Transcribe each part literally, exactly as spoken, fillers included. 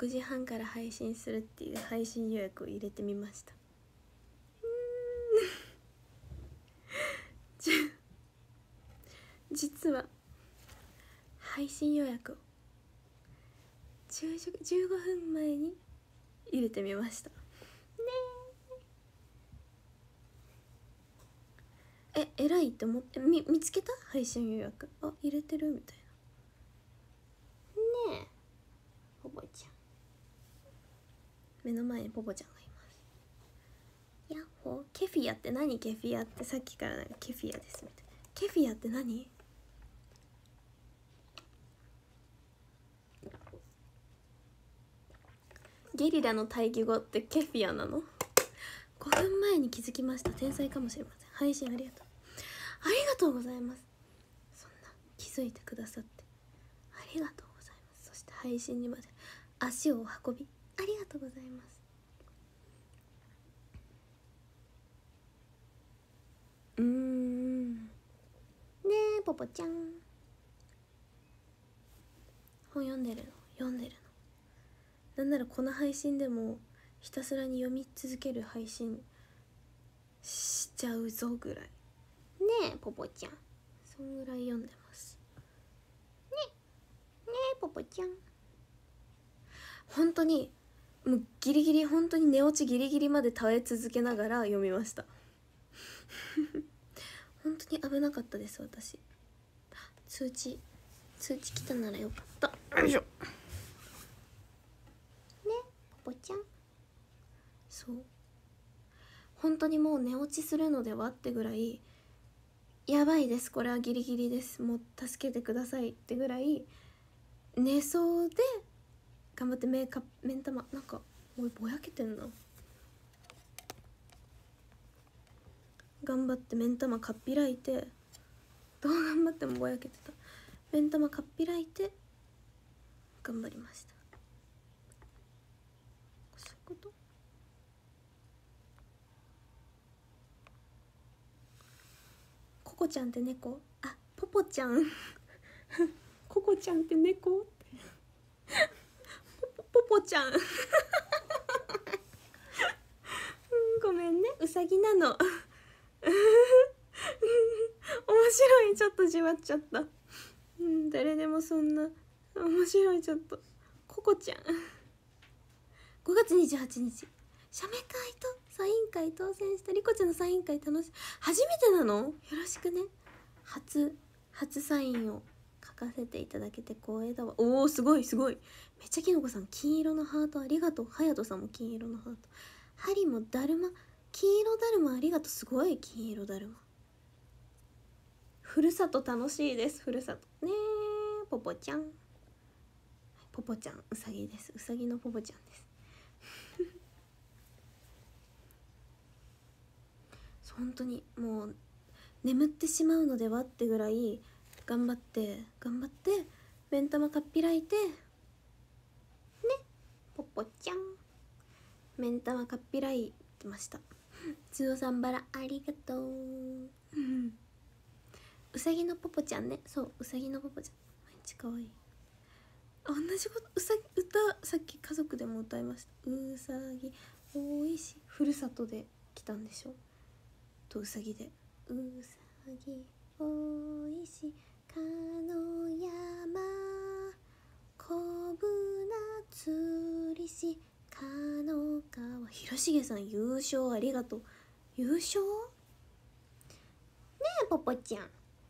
くじはんから配信するっていう配信予約を入れてみました。じ実は配信予約をじゅうごふんまえに入れてみましたね。ええらいって思ってみ見つけた配信予約、あ入れてるみたいなね。えポポちゃん、目の前にポポちゃんがいます。ヤッホー。ケフィアって何？ケフィアってさっきからなんかケフィアですみたいな。ケフィアって何？ゲリラの対義語ってケフィアなの？ごふんまえに気づきました。天才かもしれません。配信ありがとう。ありがとうございます。そんな気づいてくださってありがとうございます。そして配信にまで足を運びありがとうございます。うーんねえポポちゃん、本読んでるの？読んでるの？なんならこの配信でもひたすらに読み続ける配信しちゃうぞぐらいねえポポちゃん、そんぐらい読んでますね。ねえポポちゃん、本当にもうギリギリ、本当に寝落ちギリギリまで耐え続けながら読みました本当に危なかったです。私通知通知来たならよかった。よいしょねポポちゃん、そう本当にもう寝落ちするのではってぐらいやばいです、これはギリギリです、もう助けてくださいってぐらい寝そうで頑張って目か目ん玉なんかおいぼやけてんな、頑張って目ん玉かっぴらいて、どう頑張ってもぼやけてた、目ん玉かっぴらいて頑張りました。そういうこと。ココちゃんって猫、あポポちゃんココちゃんって猫ポポポちゃんうんごめんね、うさぎなの面白い、ちょっとじわっちゃった、うん、誰でもそんな面白い、ちょっとココちゃんごがつにじゅうはちにち写メ会とサイン会当選したリコちゃんのサイン会楽しい、初めてなの？よろしくね。初初サインを書かせていただけて光栄だわ。おおすごいすごい、めっちゃきのこさん金色のハートありがとう。はやとさんも金色のハート、ハリもだるま金色だるまありがとう。すごい金色だるま、ふるさと楽しいです。ふるさとねえポポちゃん、ポポちゃんうさぎです、うさぎのポポちゃんです本当にもう眠ってしまうのではってぐらい頑張って頑張って目ん玉かっぴらいてねポポちゃん、目ん玉かっぴらいてました。つおさんバラありがとううさぎのポポちゃんね、そううさぎのポポちゃん毎日かわいい。あ同じことうさぎ歌さっき家族でも歌いました。うさぎおいしい、ふるさとで来たんでしょとうさぎでうさぎおいしかの山こぶなつりしかの川、広重さん優勝ありがとう。優勝ねえポポちゃん、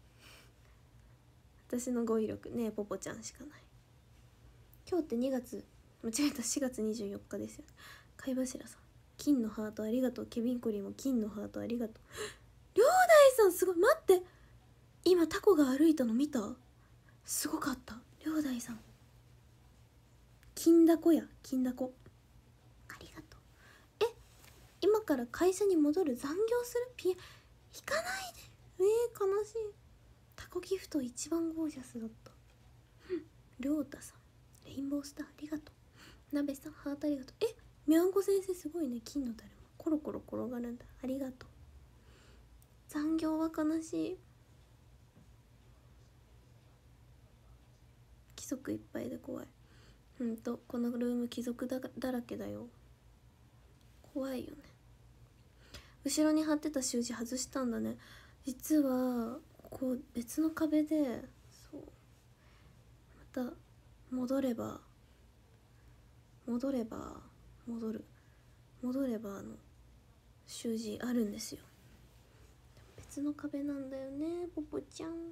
私の語彙力ねえポポちゃんしかない。今日ってにがつ間違えたしがつにじゅうよっかですよ。貝柱さん金のハートありがとう。ケビンコリーも金のハートありがとう。両大さんすごい、待って、今タコが歩いたの見た？すごかった。両大さん金だこや金だこありがとう。え今から会社に戻る？残業する？ピエ引かないで、えー、悲しい。タコギフト一番ゴージャスだったりょうたさんレインボースターありがとう。なべさんハートありがとう。えみゃんこ先生すごいね、金のだるまコロコロ転がるんだ、ありがとう。残業は悲しい。規則いっぱいで怖い。 ほんとこのルーム貴族だだらけだよ。怖いよね。後ろに貼ってた習字外したんだね。実はここ別の壁で、そうまた戻れば戻れば戻る戻ればあの習字あるんですよ。別の壁なんだよね、ポポちゃん。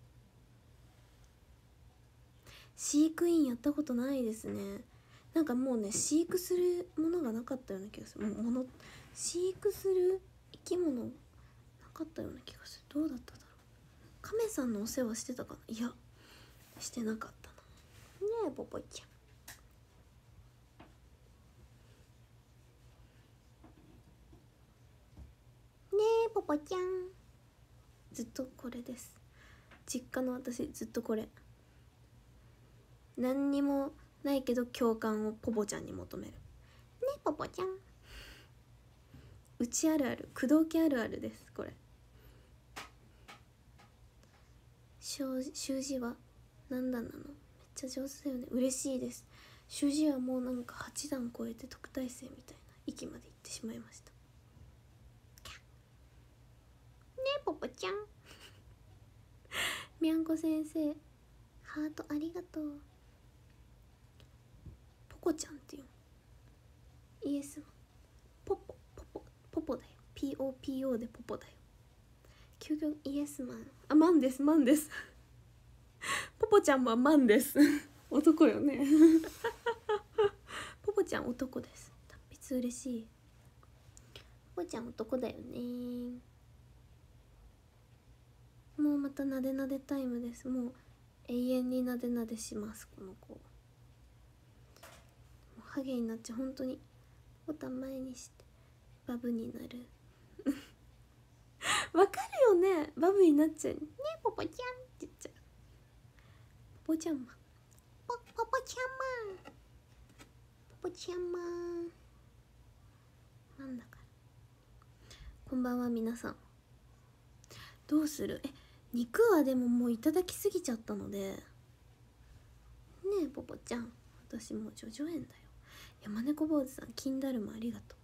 飼育員やったことないですね。なんかもうね、飼育するものがなかったような気がする。もの飼育する生き物なかったような気がする。どうだっただろう。亀さんのお世話してたかな。いやしてなかったな。ねえポポちゃん。ねえポポちゃん。ずっとこれです。実家の私ずっとこれ。何にもないけど共感をポポちゃんに求める。ねえポポちゃん。うちあるある、工藤家あるあるです。これ習字は何段なの。めっちゃ上手だよね。嬉しいです。習字はもうなんかはち段超えて特待生みたいな域まで行ってしまいました。ねえポポちゃん。みゃんこ先生ハートありがとう。ポコちゃんっていうイエスポポポポポポだよ。 ピーオーピーオー でポポだよ。究極イエスマン。あ、マンですマンですポポちゃんはマンです男よねポポちゃん男です。達筆嬉しい。ポポちゃん男だよね。もうまたなでなでタイムです。もう永遠になでなでします。この子ハゲになっちゃう。本当にボタン前にしてバブになるわかるよね。バブになっちゃうね。ポポちゃんって言っちゃう。ポポちゃんマンポポポちゃんマンポポちゃんマンなんだから。こんばんは皆さん。どうする。え肉はでももういただきすぎちゃったのでねえポポちゃん、私もう叙々苑だよ。山猫坊主さん金だるまありがと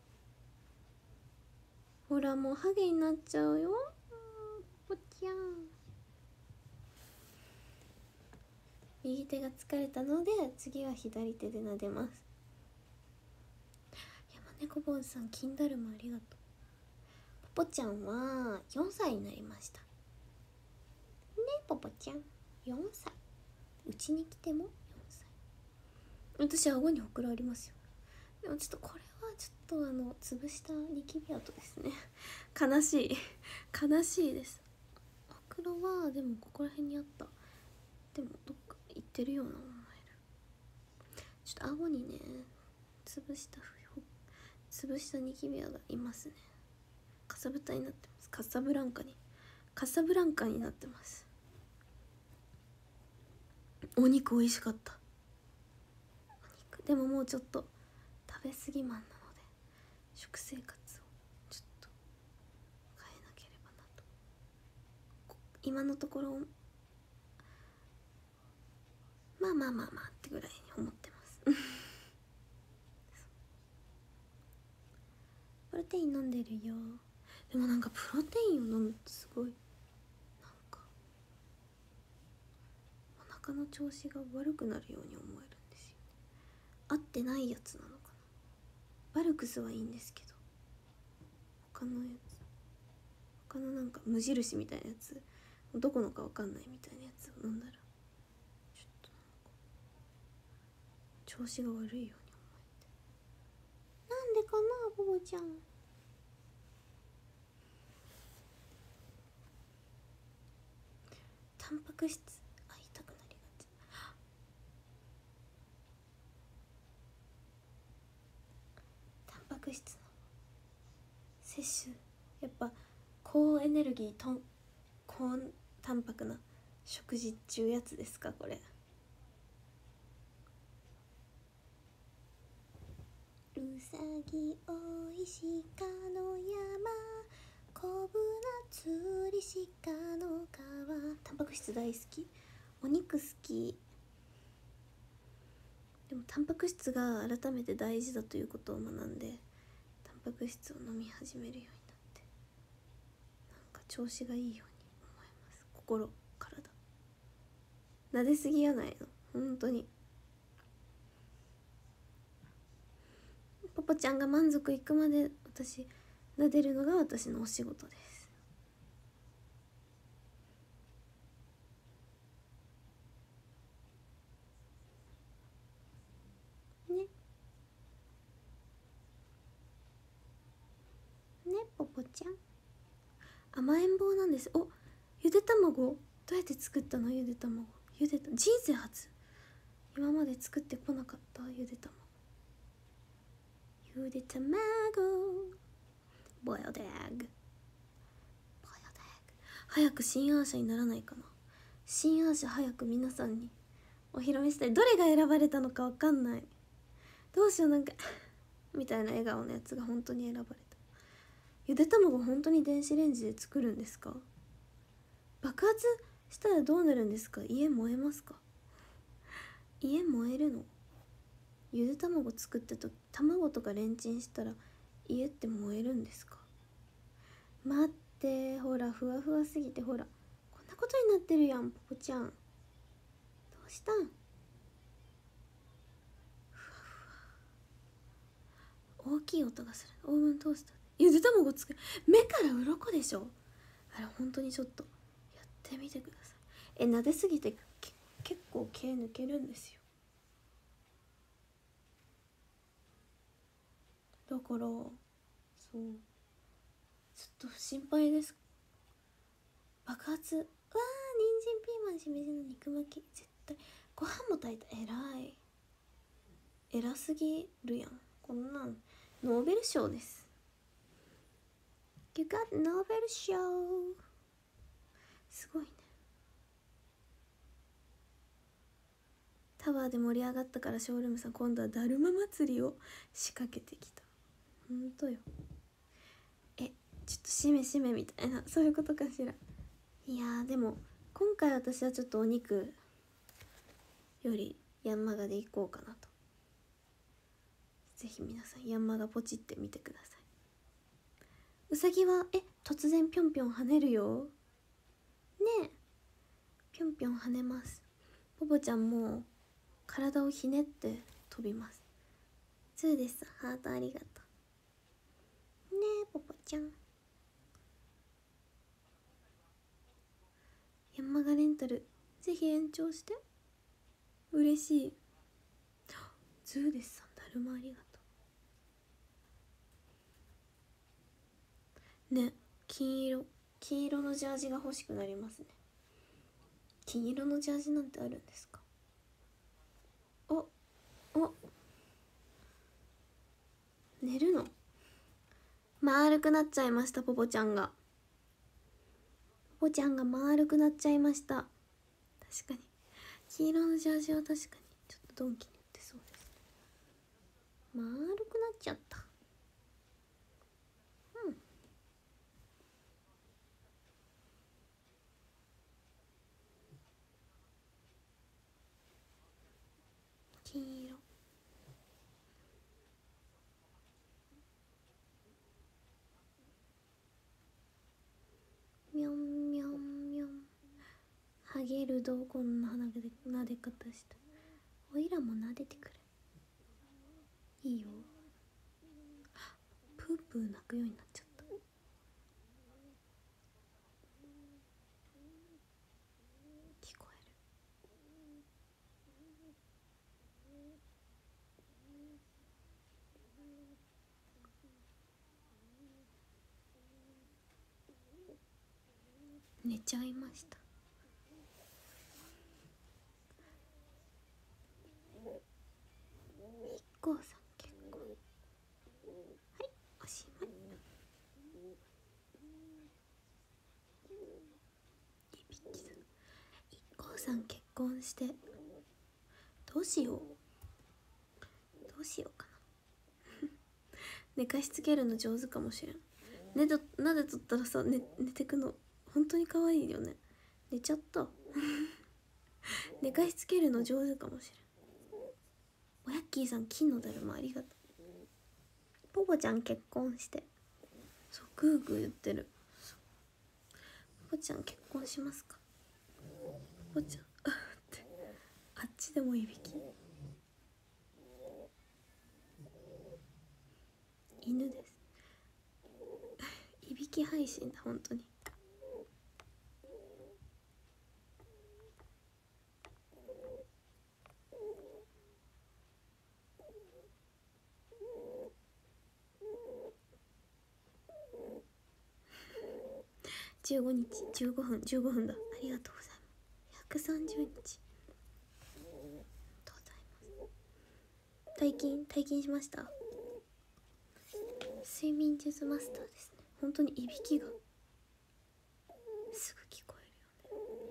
う。ほらもうハゲになっちゃうよポポちゃん。右手が疲れたので次は左手で撫でます。山猫坊主さん金だるまありがとう。ポポちゃんはよんさいになりましたね。ポポちゃんよんさい。うちに来てもよんさい。私顎にほくろありますよ。でもちょっとこれはちょっとあの潰したニキビ跡ですね悲しい悲しいです。ほくろはでもここら辺にあった。でもどっか行ってるような思える。ちょっと顎にね潰した潰したニキビがいますね。かさぶたになってます。カサブランカにカサブランカになってます。お肉美味しかった。お肉でももうちょっと食べ過ぎマンなので食生活をちょっと変えなければなと今のところまあまあまあまあってぐらいに思ってますプロテイン飲んでるよ。でもなんかプロテインを飲むとすごいなんかお腹の調子が悪くなるように思えるんですよね。合ってないやつなのかな。バルクスはいいんですけど他のやつ他のなんか無印みたいなやつどこのかわかんないみたいなやつを飲んだらちょっとなんか調子が悪いように思えて。なんでかなボボちゃん。タンパク質あ痛くなりがち。タンパク質の摂取やっぱ高エネルギーと高タンパクな食事っちゅうやつですかこれ。うさぎおいしかの山こぶな釣り鹿の川。タンパク質大好き。お肉好き。ででもタンパク質が改めて大事だということを学んで、タンパク質を飲み始めるようになって、なんか調子がいいように思います。心体撫ですぎやないの本当に。ポポちゃんが満足いくまで私撫でるのが私のお仕事です。ねねポポちゃん甘えん坊なんです。お、ゆで卵どうやって作ったの？ゆで卵ゆでた人生初、今まで作ってこなかった。ゆで卵ゆで卵ボイルドエッグボイルドエッグ。早く新アーシャにならないかな。新アーシャ早く皆さんにお披露目したい。どれが選ばれたのかわかんない。どうしよう、なんかみたいな笑顔のやつが本当に選ばれた。ゆで卵本当に電子レンジで作るんですか？爆発したらどうなるんですか？家燃えますか？家燃えるの？ゆで卵作ったと卵とかレンチンしたら家って燃えるんですか？待って、ほらふわふわすぎて、ほらこんなことになってるやん。ポポちゃんどうしたん？ふわふわ大きい音がする。オーブントースターでゆで卵作る。目から鱗でしょあれ。本当にちょっとやってみてください。え、撫ですぎて結構毛抜けるんですよ。だからそうちょっと心配です。爆発。うわー、人参ピーマンしめじの肉巻き絶対。ご飯も炊いた。えらい偉すぎるやん。こんなんノーベル賞です。 You got ノーベル賞。すごいね。タワーで盛り上がったからショールームさん今度はだるま祭りを仕掛けてきた。ほんとよ。え、ちょっとしめしめみたいな、そういうことかしら。いやーでも今回私はちょっとお肉よりヤンマガでいこうかなと。ぜひ皆さんヤンマガポチってみてください。うさぎはえ突然ぴょんぴょん跳ねるよね。えぴょんぴょん跳ねます。ポポちゃんも体をひねって飛びます。そうです。ハートありがとうねえポポちゃん。ヤンマガレンタルぜひ延長して。嬉しい。ズーデスさんだるまありがとうね。金色金色のジャージが欲しくなりますね。金色のジャージなんてあるんですか？おお寝るの？丸くなっちゃいました。ポポちゃんがポポちゃんが丸くなっちゃいました。確かに黄色のジャージは確かにちょっとドンキに売ってそうですね。丸くなっちゃった。うん金色みょんみょんみょん。ハゲるどうこんな鼻でなで方した。おいらもなでてくる。いいよ。プープー泣くようになっちゃった。聞こえる。寝ちゃいました。一行さん結構はいおしまい。いびきさん一行さん結婚してどうしようどうしようかな寝かしつけるの上手かもしれん。寝となでとったらさ、ね、寝てくの本当に可愛いよね。寝ちゃった寝かしつけるの上手かもしれん。 おやっきーさん金のだるまありがとう。ポポちゃん結婚して、そうグーグー言ってる。ポポちゃん結婚しますか。ポポちゃんあってあっちでもいびき。犬です。いびき配信だ本当に。じゅうごにちじゅうごふんじゅうごふんだ。ありがとうございます。ひゃくさんじゅうにちありがとうございます。退勤退勤しました。睡眠術マスターですね。本当にいびきがすぐ聞こえるよね。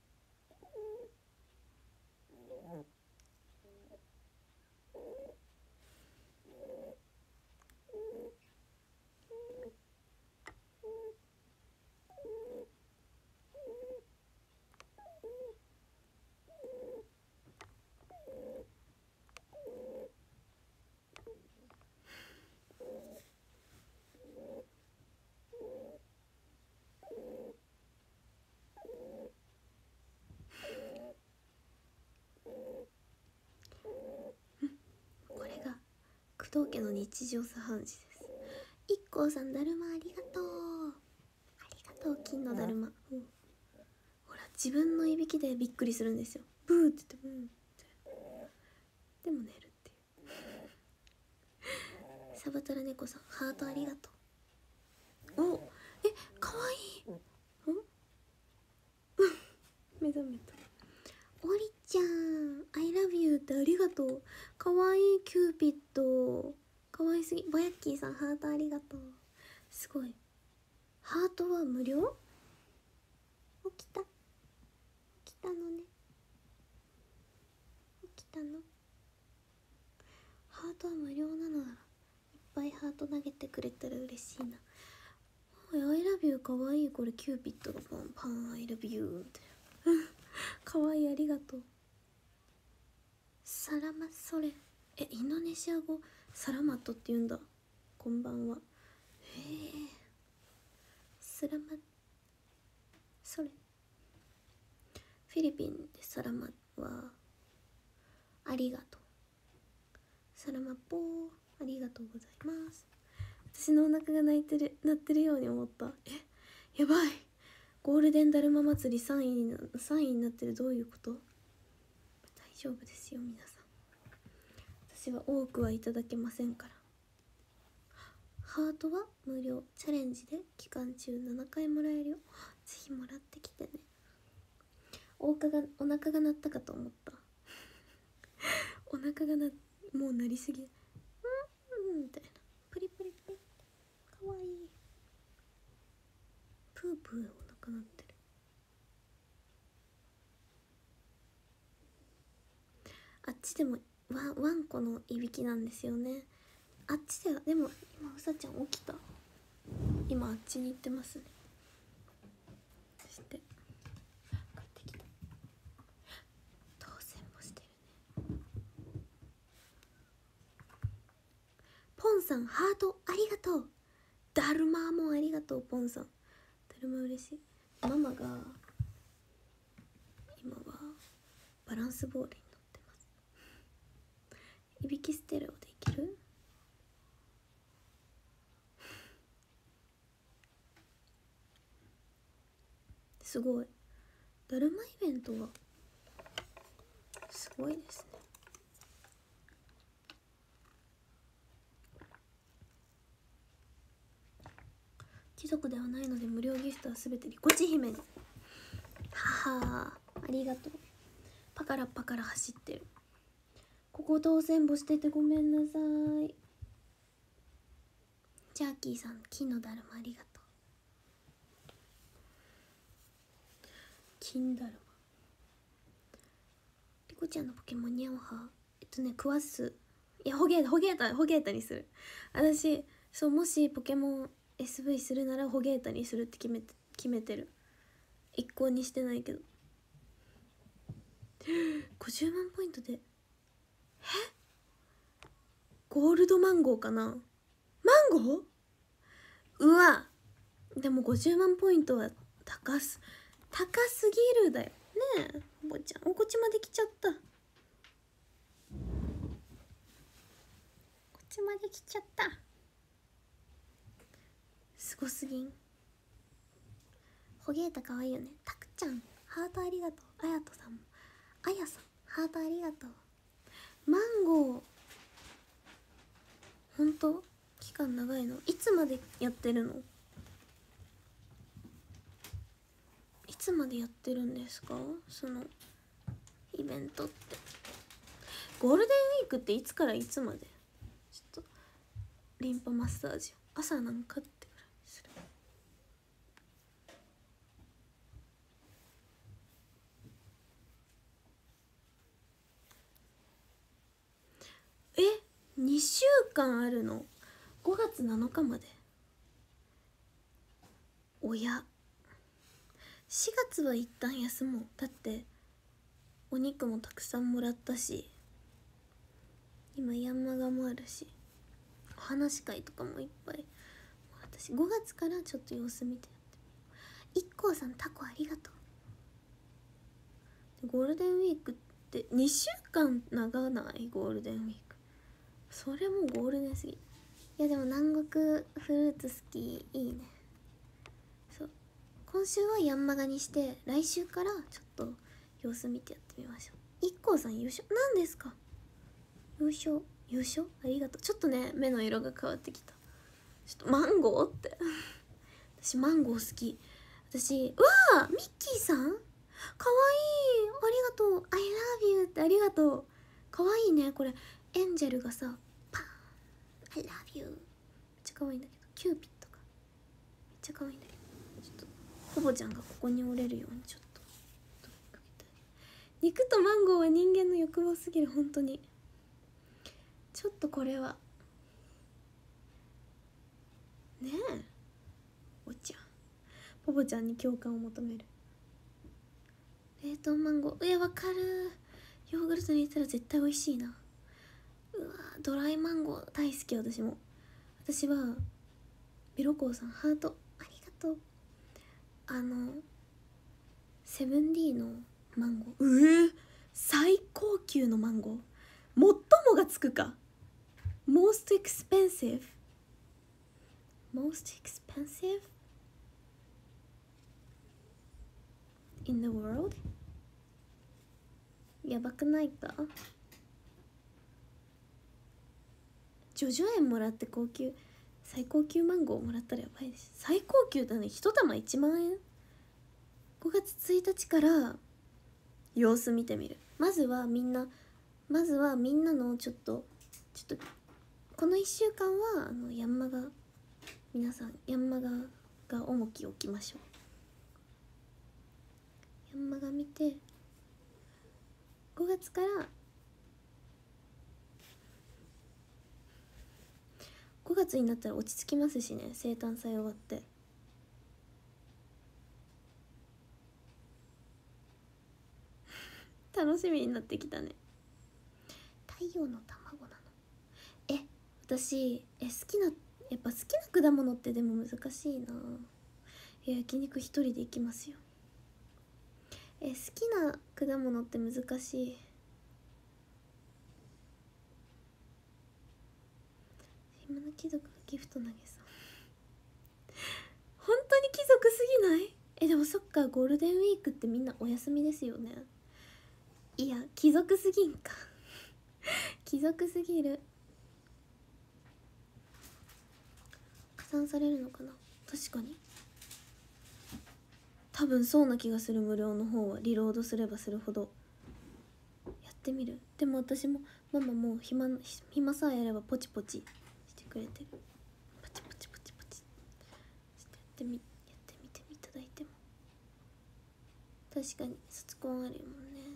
これが工藤家の日常茶飯事です。いっこうさんだるまありがとう。ありがとう金のだるま、うん、ほら自分のいびきでびっくりするんですよ。ブーって言ってブーってでも寝るっていう。サバトラ猫さんハートありがとう。おえかわいい。ん目覚めた。おりちゃん I love you ってありがとう。かわいいキューピッドかわいすぎ。ぼやっきーさんハートありがとう。すごい。ハートは無料。起きた起きたのね。起きたの。ハートは無料なのならいっぱいハート投げてくれたら嬉しいな。I love you かわいい。これキューピッドがパンパン I love you ってかわいいありがとう。サラマソレえインドネシア語サラマットって言うんだ。こんばんは。へえサラマソレ。フィリピンでサラマはありがとう。サラマポーありがとうございます。私のお腹が泣いてる鳴ってるように思った。えやばい。ゴールデンだるま祭りさんいにさんいになってる。どういうこと。大丈夫ですよ皆さん。私は多くはいただけませんから。ハートは無料。チャレンジで期間中ななかいもらえるよ。ぜひもらってきてね。お腹がお腹が鳴ったかと思ったお腹がなもう鳴りすぎ。うんみたいな。プリプリプリかわいい。プープーお腹鳴ってる。あっちでもワンワンコのいびきなんですよね。あっちではでも今うさちゃん起きた。今あっちに行ってますね。そして帰ってきた。当選もしてるね。ポンさんハートありがとう。だるまもありがとう。ポンさんだるま嬉しい。ママが今はバランスボールに乗ってます。いびきステレオできる。すごい。だるまイベントはすごいですね。貴族ではないので無料ギフトはすべてリコチ姫に。ははありがとう。パカラパカラ走ってる。ここ当選簿しててごめんなさい。ジャーキーさん金のだるまありがとう。金だるま。リコちゃんのポケモンニャオハえっとね食わす。いやほげほげーたほげーたにする。私そうもしポケモン エスブイ するならホゲータにするって決めて決めてる。一向にしてないけどごじゅうまんポイントでえゴールドマンゴーかな。マンゴー、うわ、でもごじゅうまんポイントは高す高すぎるだよねえ。おばちゃん、おこっちまで来ちゃった、こっちまで来ちゃった、すごすぎん。ホゲータかわいいよね。たくちゃんハートありがとう。あやとさんも、あやさんハートありがとう。マンゴーほんと期間長いの？いつまでやってるの？いつまでやってるんですか、そのイベントって。ゴールデンウィークっていつからいつまで？ちょっとリンパマッサージ朝なんかってぐらいする。え、にしゅうかんあるの？ごがつなのかまで。おや、しがつは一旦休もう。だってお肉もたくさんもらったし、今ヤンマガもあるし、お話し会とかもいっぱい。私ごがつからちょっと様子見てやってみよう。 いっこうさんタコありがとう。ゴールデンウィークってにしゅうかん長ない？ゴールデンウィーク、それもゴールデンすぎ。いやでも南国フルーツ好き、いいね。そう、今週はヤンマガにして、来週からちょっと様子見てやってみましょう。 いっこうさん優勝なんですか？優勝優勝ありがとう。ちょっとね目の色が変わってきた。ちょっとマンゴーって私マンゴー好き。私、うわーミッキーさんかわいい、ありがとう。 I love you ってありがとう。かわいいね。これエンジェルがさパーン I love you めっちゃかわいいんだけど、キューピッドがめっちゃかわいいんだけど、ちょっとほぼちゃんがここに折れるようにちょっと肉とマンゴーは人間の欲望すぎる。本当にちょっとこれはねえ、おちゃんポポちゃんに共感を求める。冷凍マンゴー、えわかる。ヨーグルトに入れたら絶対美味しいな。うわドライマンゴー大好き。私も。私はビロコーさんハートありがとう。あのセブンディーのマンゴー、うえ最高級のマンゴー、最もがつくか。 most expensive most expensive in the world。 やばくないか？ジョジョ園もらって高級最高級マンゴーもらったらやばいです。最高級だね。一玉いちまんえん。ごがつついたちから様子見てみる。まずはみんなまずはみんなのちょっとちょっとこのいっしゅうかんはあのヤンマガ、皆さんヤンマガが重きを置きましょう。ヤンマガ見てごがつからごがつになったら落ち着きますしね。生誕祭終わって楽しみになってきたね。太陽の卵なの？え私え好きなやっぱ好きな果物ってでも難しいな。え焼肉一人で行きますよ。え好きな果物って難しい。島の貴族がギフト投げそう本当に貴族すぎない？えでもそっか、ゴールデンウィークってみんなお休みですよね。いや貴族すぎんか貴族すぎる。加算されるのかな。確かに多分そうな気がする。無料の方はリロードすればするほど。やってみる。でも私もママもう暇暇さえあればポチポチしてくれてる。ポチポチポチポチしてやってみやってみていただいても。確かに卒コンあるもんね。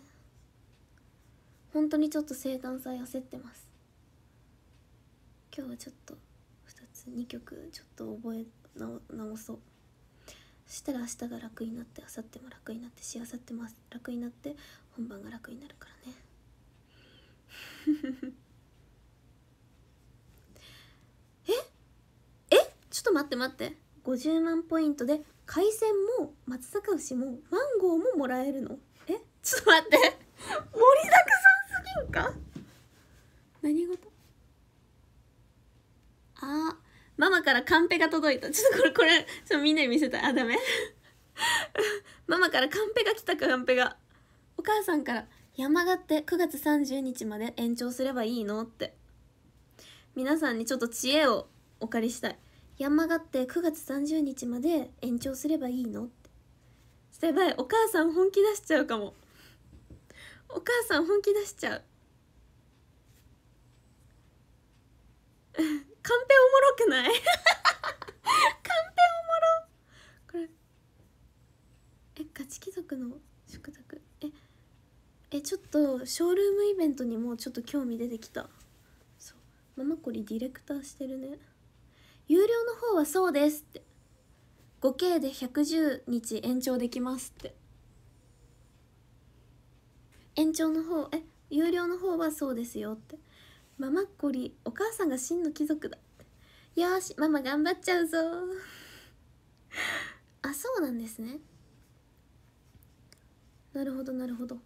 本当にちょっと生誕祭焦ってます。今日はちょっとふたつにきょくちょっと覚え直直そう。そしたら明日が楽になって明後日も楽になってしあさっても楽になって本番が楽になるからねっと待って待って、ごじゅうまんポイントで海鮮も松阪牛もマンゴーももらえるの？え、ちょっと待って盛りだくさんすぎんか？何事？あー、ママからカンペが届いた。ちょっとこれこれちょっとみんなに見せたい。あ、ダメママからカンペが来たか。カンペがお母さんから山がってくがつさんじゅうにちまで延長すればいいのって。皆さんにちょっと知恵をお借りしたい。山がってくがつさんじゅうにちまで延長すればいいのって。やばい、お母さん本気出しちゃうかも。お母さん本気出しちゃうカンペおもろくないカンペおもろ。これえ、ガチ貴族の食卓。ええちょっとショールームイベントにもちょっと興味出てきた。そう、ママコリディレクターしてるね。有料の方はそうですって、 ごケー でひゃくじゅうにち延長できますって。延長の方、え有料の方はそうですよって。ママコリお母さんが真の貴族だって。よーしママ頑張っちゃうぞあ、そうなんですね。なるほどなるほど。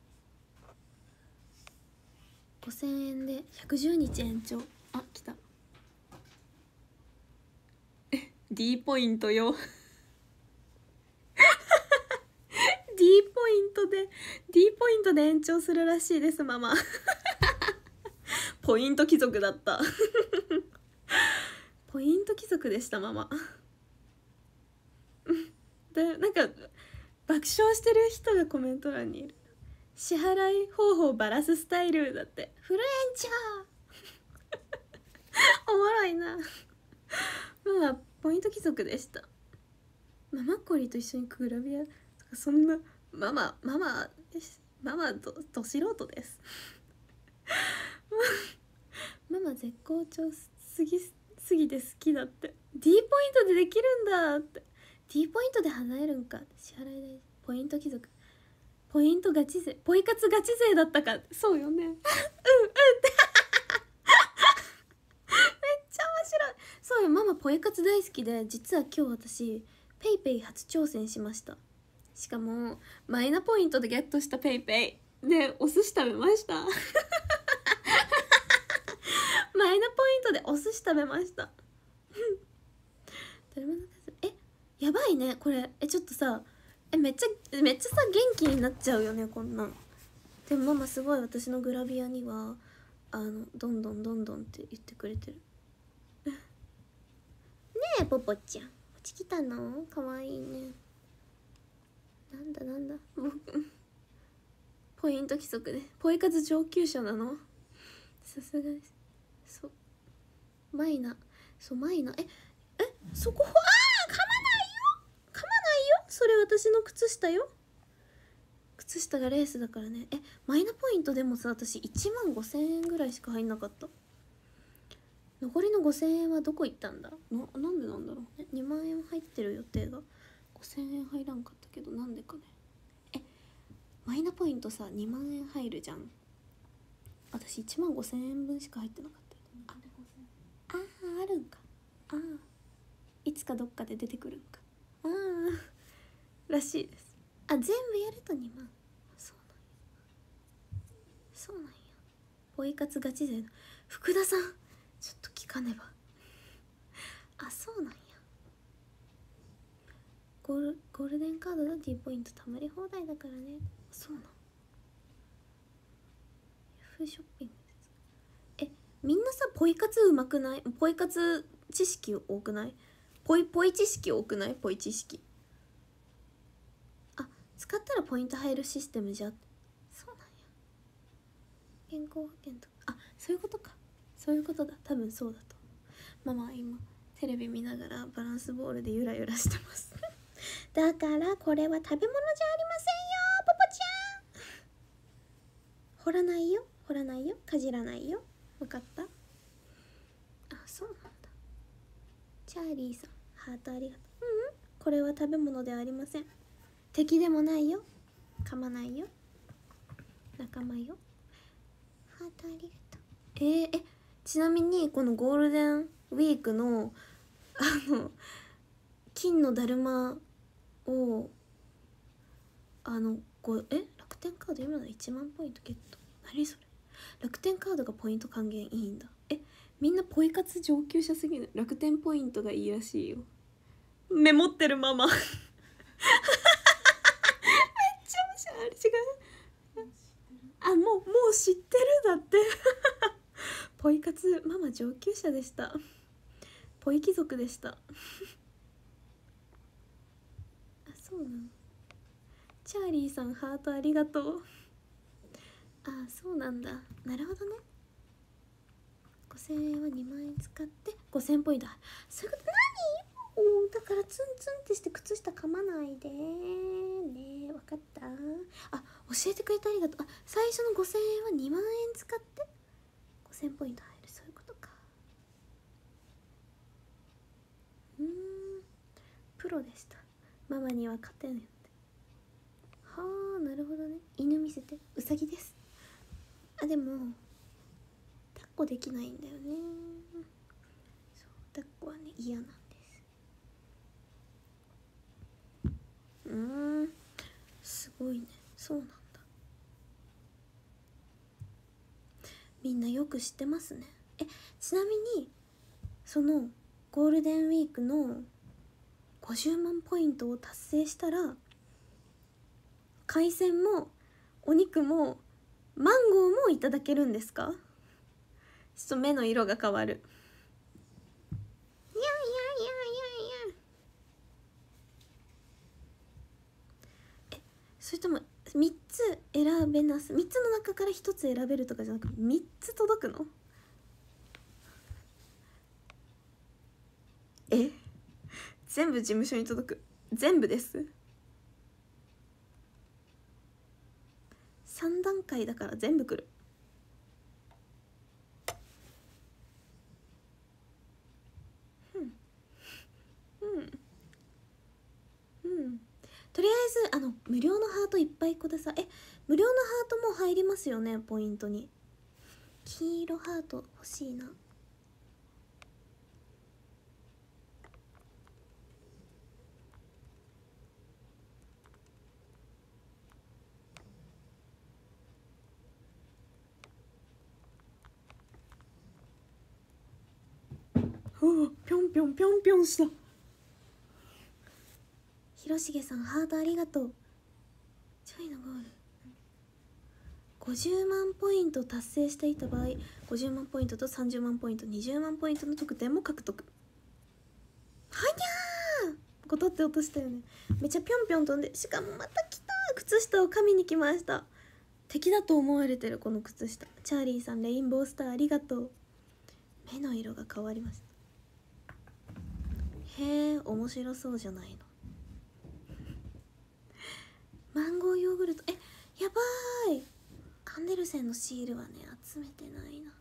ごせんえんでひゃくじゅうにち延長。あ、来たD ポイントよD ポイントで D ポイントで延長するらしいですママポイント貴族だったポイント貴族でしたママで、なんか爆笑してる人がコメント欄にいる。支払い方法バラすスタイルだって。フル延長おもろいなママポイント貴族でした。ママコリと一緒にグラビアとかそんな。ママママママどど素人ですママ絶好調すぎすぎて好きだって。 D ポイントでできるんだって。 D ポイントで払えるんか。支払い代ポイント貴族ポイントガチ勢ポイ活ガチ勢だったか。そうよねうんうんってめっちゃ面白い。そうよ、ママポイ活大好きで、実は今日私ペイペイ初挑戦しました。しかもマイナポイントでゲットしたペイペイでお寿司食べましたマイナポイントでお寿司食べましたえ、やばいねこれ。え、ちょっとさ、えめっちゃめっちゃさ元気になっちゃうよねこんなん。でもママすごい私のグラビアにはあのどんどんどんどんって言ってくれてるねえポポちゃん、こっち来たの？かわいいね。なんだなんだ僕ポイント規則でポイ活上級者なの。さすがです。そうマイナ、そうマイナ、ええそこ、あー噛まないよ噛まないよ、それ私の靴下よ。靴下がレースだからね。えマイナポイントでもさ、私いちまんごせんえんぐらいしか入んなかった。残りのごせんえんはどこ行ったんだ。ななんでなんだろうね。にまんえん入ってる予定がごせんえん入らんかったけど、なんでかね。えマイナポイントさにまんえん入るじゃん。私いちまんごせんえんぶんしか入ってなかった。ああーあるんか。ああいつかどっかで出てくるんか。ああらしいです。あ全部やるとにまん。そうなんやそうなんや。ポイ活ガチ勢の福田さんちょっと聞かねば。あそうなんや。ゴールゴールデンカードの D ポイントたまり放題だからね。そうなん。ヤフーショッピングです。えみんなさポイ活うまくない？ポイ活知識多くない？ポイポイ知識多くない？ポイ知識。あ使ったらポイント入るシステムじゃ。そうなんや。健康保険とか、あそういうことか。そういうことだ、多分そうだと。ママは今テレビ見ながらバランスボールでゆらゆらしてますだからこれは食べ物じゃありませんよポポちゃん。掘らないよ掘らないよかじらないよ。分かった？あそうなんだ。チャーリーさんハートありがとう。うんこれは食べ物ではありません。敵でもないよ。噛まないよ。仲間よ。ハートありがとう。えー、えちなみにこのゴールデンウィークのあの金のだるまをあのごえ楽天カード今ならいちまんポイントゲット。何それ、楽天カードがポイント還元いいんだ。え、みんなポイ活上級者すぎる。楽天ポイントがいいらしいよ。メモってるママめっちゃ面白い。あれ違う、あ、もうもう知ってるだってポイ活ママ上級者でした。ポイ貴族でしたあ、そうなの。チャーリーさんハートありがとう。あ、そうなんだ。なるほどね。ごせんえんはにまんえん使ってごせんポイント。そういうこと。何？おだからツンツンってして靴下噛まないでね。わかった。あ、教えてくれてありがとう。あ、最初のごせんえんはにまんえん使ってごせんポイント入る。そういうことか。うーん、プロでした。ママには勝てんよって。はあ、なるほどね。犬見せて。うさぎです。あ、でも抱っこできないんだよね。そう、抱っこはね嫌なんです。うーん、すごいね。そうなんだ。みんなよく知ってますね。え、ちなみにそのゴールデンウィークのごじゅうまんポイントを達成したら海鮮もお肉もマンゴーもいただけるんですか？ちょっと目の色が変わる。いやいやいやいやいや。え、それともみっつ選べなす、みっつの中からひとつ選べるとかじゃなくみっつ届くの？え、全部事務所に届く？全部です。さんだんかいだから全部来る。うんうんうん。とりあえずあの無料のハートいっぱいください。え、無料のハートも入りますよね、ポイントに。黄色ハート欲しいな。うわ、ぴょんぴょんぴょんぴょんした。広重さんハートありがとう。ちょいのゴールごじゅうまんポイント達成していた場合、ごじゅうまんポイントとさんじゅうまんポイント、にじゅうまんポイントの得点も獲得。はにゃー、ごとって落としたよね。めっちゃぴょんぴょん飛んで、しかもまた来た。靴下を噛みに来ました。敵だと思われてるこの靴下。チャーリーさんレインボースターありがとう。目の色が変わりました。へえ、面白そうじゃないの。マンゴーヨーグルト、え、やばーい。アンデルセンのシールはね集めてないな。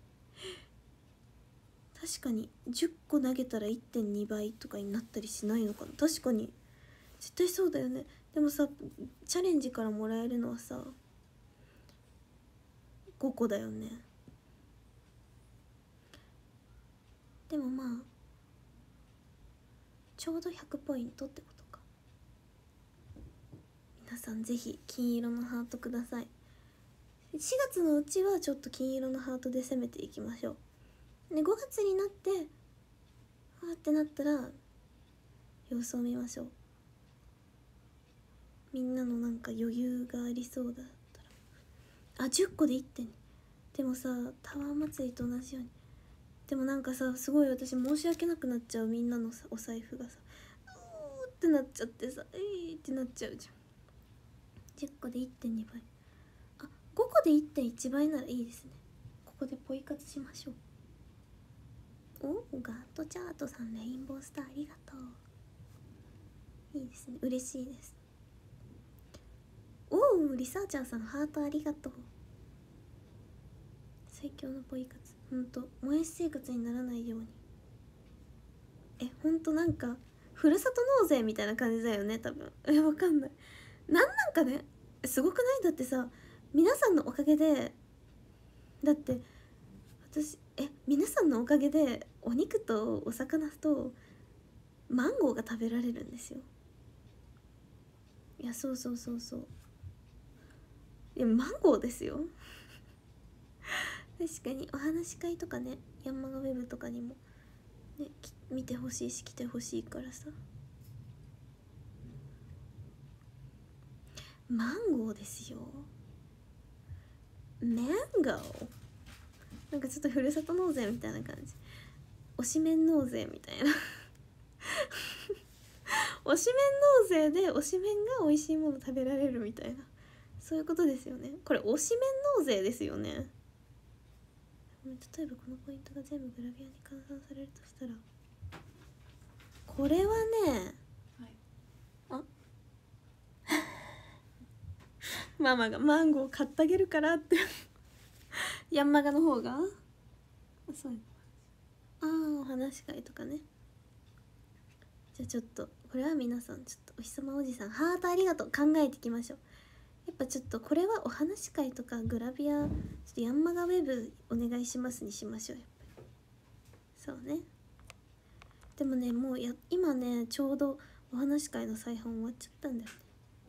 確かにじゅっこ投げたら いってんに 倍とかになったりしないのかな。確かに絶対そうだよね。でもさ、チャレンジからもらえるのはさごこだよね。でもまあちょうどひゃくポイントってことか。皆さんぜひ金色のハートください。しがつのうちはちょっと金色のハートで攻めていきましょう。でごがつになってわーってなったら様子を見ましょう。みんなのなんか余裕がありそうだったら。あ、じゅっこでいってん。でもさ、タワー祭りと同じように。でもなんかさ、すごい私申し訳なくなっちゃう。みんなのさお財布がさうーってなっちゃってさ、えーってなっちゃうじゃん。じゅっこで いってんに 倍。あ、ごこで いってんいち 倍ならいいですね。ここでポイ活しましょう。お、ガットチャートさんレインボースターありがとう。いいですね、嬉しいです。おお、リサーチャーさんハートありがとう。最強のポイ活、ほんともやし生活にならないように。え、ほんとなんかふるさと納税みたいな感じだよね多分。え、わかんない。なんなんかね、すごくない？だってさ、皆さんのおかげで、だって私、え、皆さんのおかげでお肉とお魚とマンゴーが食べられるんですよ。いやそうそうそうそう、いやマンゴーですよ確かにお話し会とかね、ヤンマガウェブとかにもね見てほしいし来てほしいからさ、マンゴーですよ。マンゴーなんかちょっとふるさと納税みたいな感じ、推しメン納税みたいな推しメン納税で推しメンが美味しいもの食べられるみたいな、そういうことですよね。これ推しメン納税ですよね。例えばこのポイントが全部グラビアに換算されるとしたら、これはね、はい、あママがマンゴー買ってあげるからってヤンマガの方がそういうああお話し会とかね。じゃあちょっとこれは皆さんちょっとお日様おじさんハートありがとう考えていきましょう。やっぱちょっとこれはお話し会とかグラビアちょっとヤンマガウェブお願いしますにしましょう。やっぱりそうね。でもねもうや今ねちょうどお話し会の再販終わっちゃったんだよね。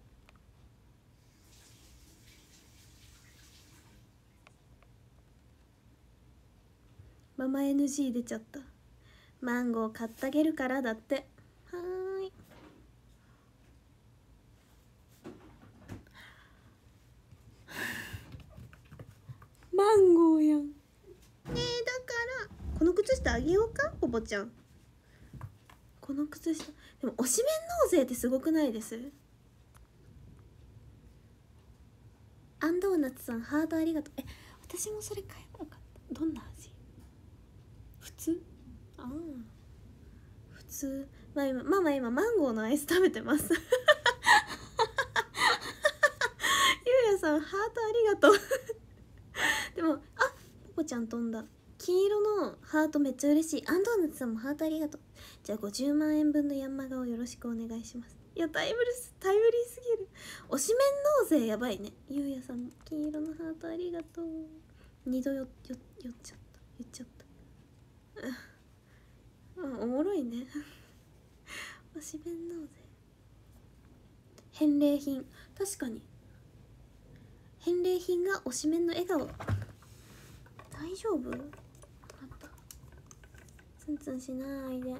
ママ エヌジー 出ちゃった。マンゴー買ってあげるからだって。はーい。マンゴーやん。ねえだからこの靴下あげようかポポちゃん。この靴下でも推しメン納税ってすごくないです？アンドーナツさんハートありがとう。え私もそれ買えばよかった。どんな味？普通？ああ普通。まあ今ママ今マンゴーのアイス食べてますゆうやさんハートありがとうでもあポポちゃん飛んだ。黄色のハートめっちゃ嬉しい。アンドーナツさんもハートありがとう。じゃあごじゅうまんえんぶんのヤンマガをよろしくお願いします。いやタイムリスタイムリーすぎる。推しメン納税やばいね。ゆうやさんも黄色のハートありがとう。二度よよ酔っちゃった言っちゃったあおもろいね推しメン納税返礼品、確かに返礼品が推しメンの笑顔。大丈夫？待ったツンツンしないで。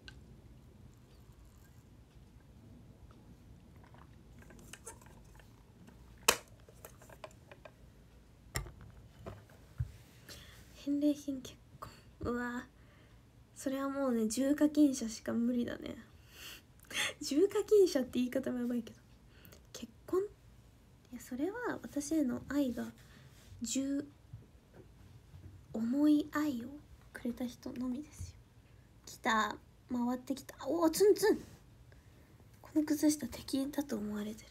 返礼品結婚、うわそれはもうね重課金者しか無理だね重課金者って言い方もやばいけど、結婚いやそれは私への愛が重重い愛をくれた人のみですよ。来た回ってきた。おおツンツン、この靴下敵だと思われてる。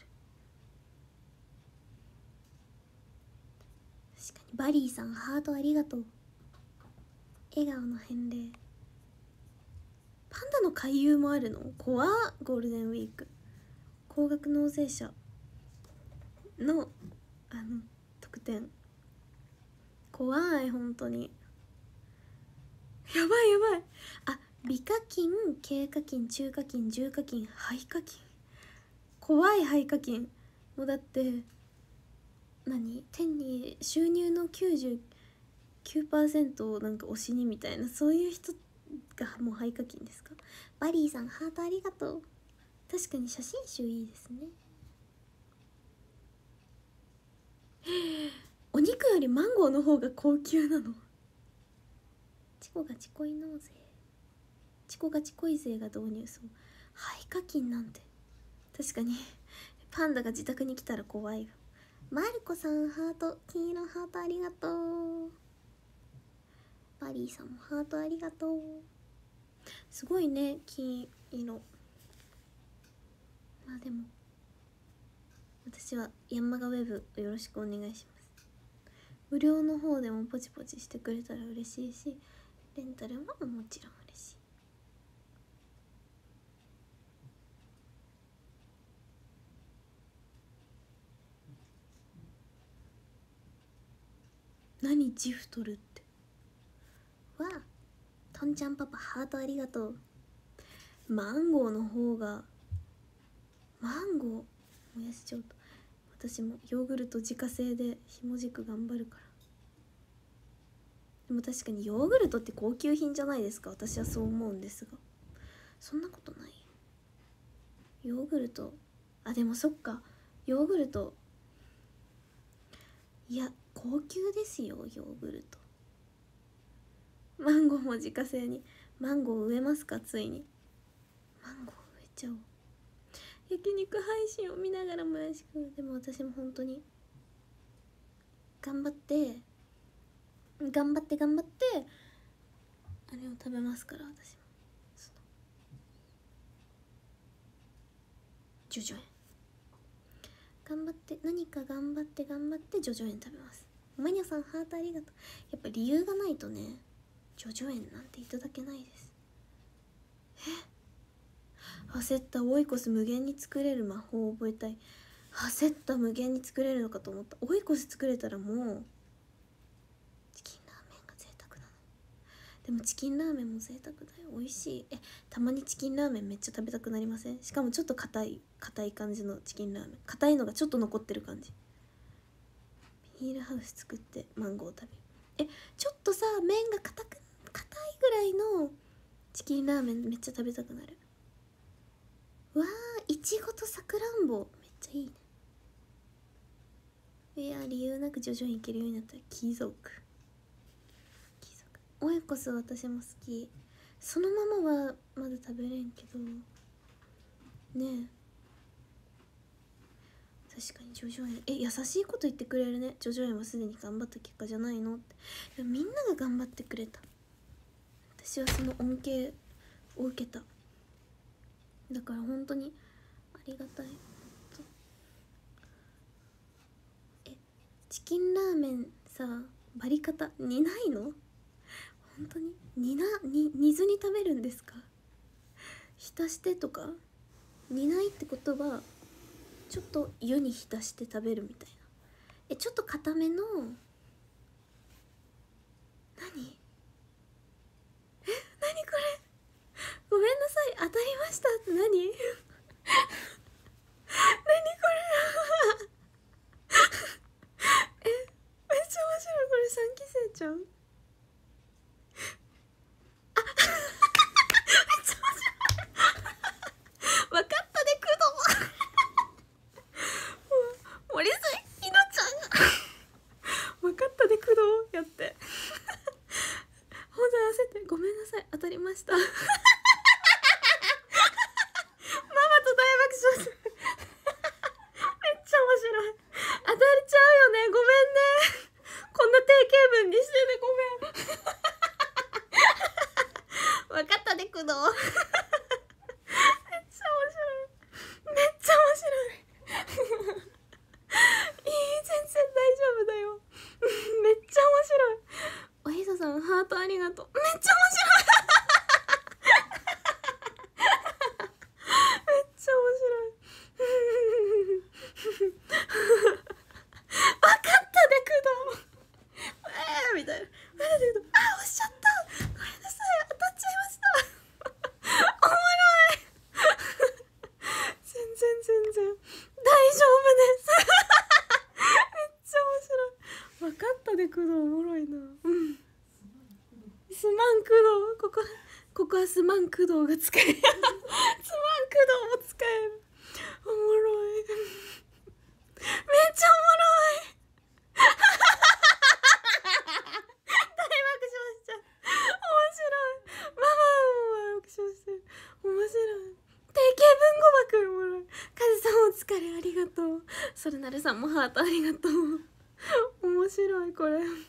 確かにバリーさんハートありがとう。笑顔の返礼。パンダの回遊もあるの？怖っ。ゴールデンウィーク高額納税者のあの特典怖い本当にやばいやばい。あ美課金軽課金中課金重課金廃課金、怖い廃課金。もうだって何天に収入の きゅうじゅうきゅうパーセント をなんか推しにみたいな、そういう人がもう廃課金ですか？バリーさんハートありがとう。確かに写真集いいですね。お肉よりマンゴーの方が高級なの？チコがチコイ納税、チコがチコイ税が導入。そう廃課金なんて確かにパンダが自宅に来たら怖いよ。マルコさんハート、黄色ハートありがとう。バリーさんもハートありがとう。すごいね黄色。まあでも私はヤンマガウェブよろしくお願いします。無料の方でもポチポチしてくれたら嬉しいし、レンタルももちろん嬉しい。何ジフ取るってわあ。とんちゃんパパハートありがとう。 マンゴーの方がマンゴーもやしちゃうと私もヨーグルト自家製でひもじく頑張るから。でも確かにヨーグルトって高級品じゃないですか。私はそう思うんですが、そんなことない。ヨーグルト、あでもそっか、ヨーグルトいや高級ですよヨーグルト。マンゴーも自家製に。マンゴー植えますか？ついにマンゴー植えちゃおう。焼肉配信を見ながらもやしく。でも私も本当に頑張って頑張って頑張ってあれを食べますから。私もそのジョジョ園頑張って、何か頑張って頑張ってジョジョ園食べます。マニャさんハートありがとう。やっぱ理由がないとねジョジョ園なんていただけないです。え焦った。オイコス無限に作れる魔法を覚えたい。焦った。無限に作れるのかと思った。オイコス作れたらもうチキンラーメンが贅沢なの。でもチキンラーメンも贅沢だよ。美味しい。えたまにチキンラーメンめっちゃ食べたくなりません？しかもちょっと硬い硬い感じのチキンラーメン。硬いのがちょっと残ってる感じ。ビニールハウス作ってマンゴー食べる。えちょっとさ麺が硬く硬いぐらいのチキンラーメンめっちゃ食べたくなる。わーいちごとさくらんぼめっちゃいいね。いや理由なく徐々に行けるようになったら貴族貴族。オイコス私も好き。そのままはまだ食べれんけどねえ。確かにジョジョ園、え優しいこと言ってくれるね。ジョジョ園はすでに頑張った結果じゃないのって。でもみんなが頑張ってくれた。私はその恩恵を受けた。だから本当にありがたい。えチキンラーメンさバリ方煮ないの？本当に煮なに煮ずに食べるんですか？浸してとか。煮ないってことはちょっと湯に浸して食べるみたいな。えちょっと固めの何？え何これ。ごめんなさい。当たりましたって何？何これえめっちゃ面白い。これさんきせいちゃん。あめっちゃ面白い。わかったでクド森水ひなちゃんわかったでクドやってほんと焦ってごめんなさい。当たりましたママと大爆笑するめっちゃ面白い。当たりちゃうよね。ごめんね。こんな定型文にしててごめんわかったでクドめっちゃ面白い。めっちゃ面白いいい全然大丈夫だよめっちゃ面白い。おひささんハートありがとう。めっちゃ面白いめっちゃ面白いわかったでクドえーみたいな。わかったけどあ押しちゃった。ごめんなさい。当たっちゃいましたおもろい全然全然大丈夫ですめっちゃ面白い。わかったでクドおもろいな。うんすまんクド。ここここはすまんクドが使えるすまんクドも使える。おもろいめっちゃおもろい大爆笑しちゃう。面白い。ママも爆笑してる。面白い。定型文語爆おもろい。カズさんお疲れありがとう。それなるさんもハートありがとう面白いこれ面白い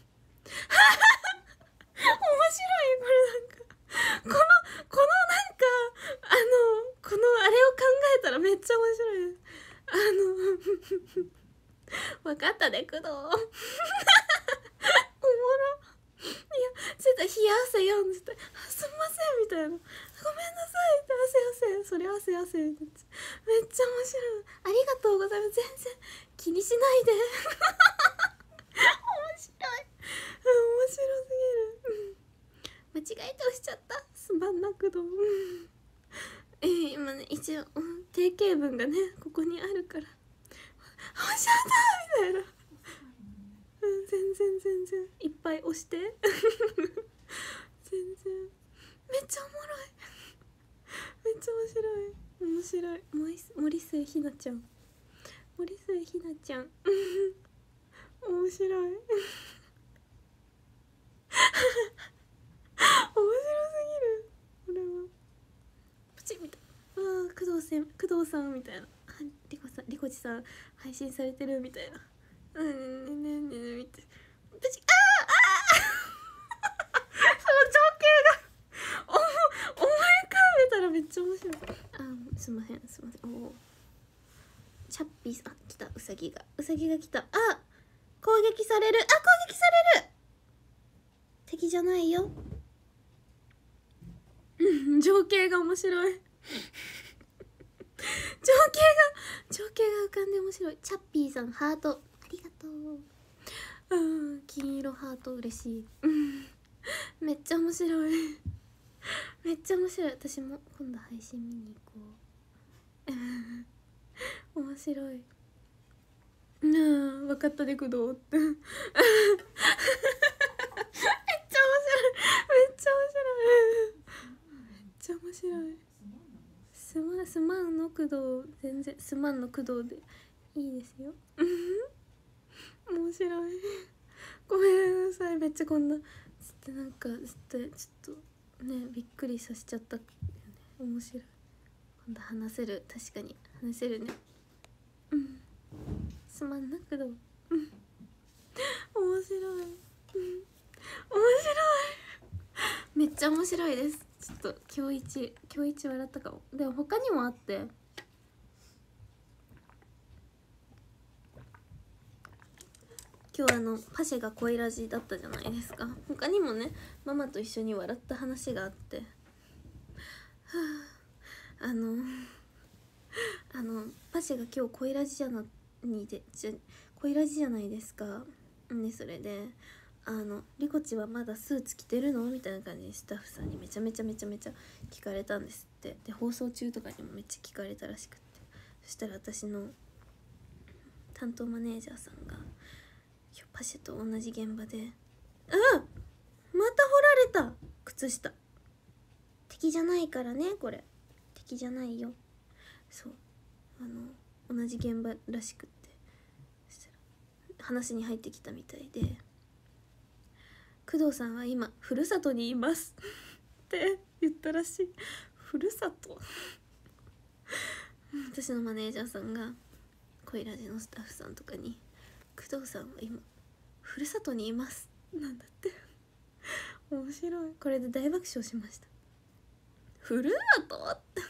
これ。なんかこのこのなんかあのこのあれを考えたらめっちゃ面白いです。あのわかったでくどおもろいや絶対冷や汗やんってすんませんみたいなごめんなさいって汗汗それ汗汗ってめっちゃ面白い。ありがとうございます。全然気にしないで面白い面白すぎる、うん、間違えて押しちゃったすまんなくど、うん、 えー、今ね一応、うん、定型文がねここにあるから押しちゃったみたいなうん全然全然いっぱい押して全然めっちゃおもろいめっちゃ面白い面白い森森末ひなちゃん森末ひなちゃん面白い面白すぎるこれはプチみたいなわあ工藤せん工藤さんみたいなリコさんリコチさん配信されてるみたいなうんねねねね見てプチあーあーその情景が思い浮かべたらめっちゃ面白いあすいませんすいませんおおチャッピーさんあ来たウサギがウサギが来たあ攻撃されるあ攻撃される敵じゃないよ情景が面白い情景が情景が浮かんで面白いチャッピーさんハートありがとううん金色ハート嬉しいめっちゃ面白いめっちゃ面白い私も今度配信見に行こう面白いうん分かったでくどうってめっちゃ面白いめっちゃ面白いめっちゃ面白いすまんすまんの工藤全然すまんの工藤でいいですよ面白いごめんなさいめっちゃこんなつってなんかつってちょっとねびっくりさせちゃったよね面白い今度話せる確かに話せるねうんすまんな工藤うん面白いうん面白いめっちゃ面白いですちょっと今日一今日一笑ったかもでも他にもあって今日あのパシェが恋ラジだったじゃないですか他にもねママと一緒に笑った話があってはああのあのパシェが今日恋ラジじゃなにでじゃ恋ラジじゃないですかねそれであのリコチはまだスーツ着てるのみたいな感じでスタッフさんにめちゃめちゃめちゃめちゃ聞かれたんですってで放送中とかにもめっちゃ聞かれたらしくってそしたら私の担当マネージャーさんがパシェと同じ現場で「あまた掘られた靴下敵じゃないからねこれ敵じゃないよ」そうあの同じ現場らしくってそしたら話に入ってきたみたいで「工藤さんは今ふるさとにいます」って言ったらしい。ふるさと私のマネージャーさんが恋ラジのスタッフさんとかに「工藤さんは今ふるさとにいます」なんだって面白いこれで大爆笑しました。ふるさとって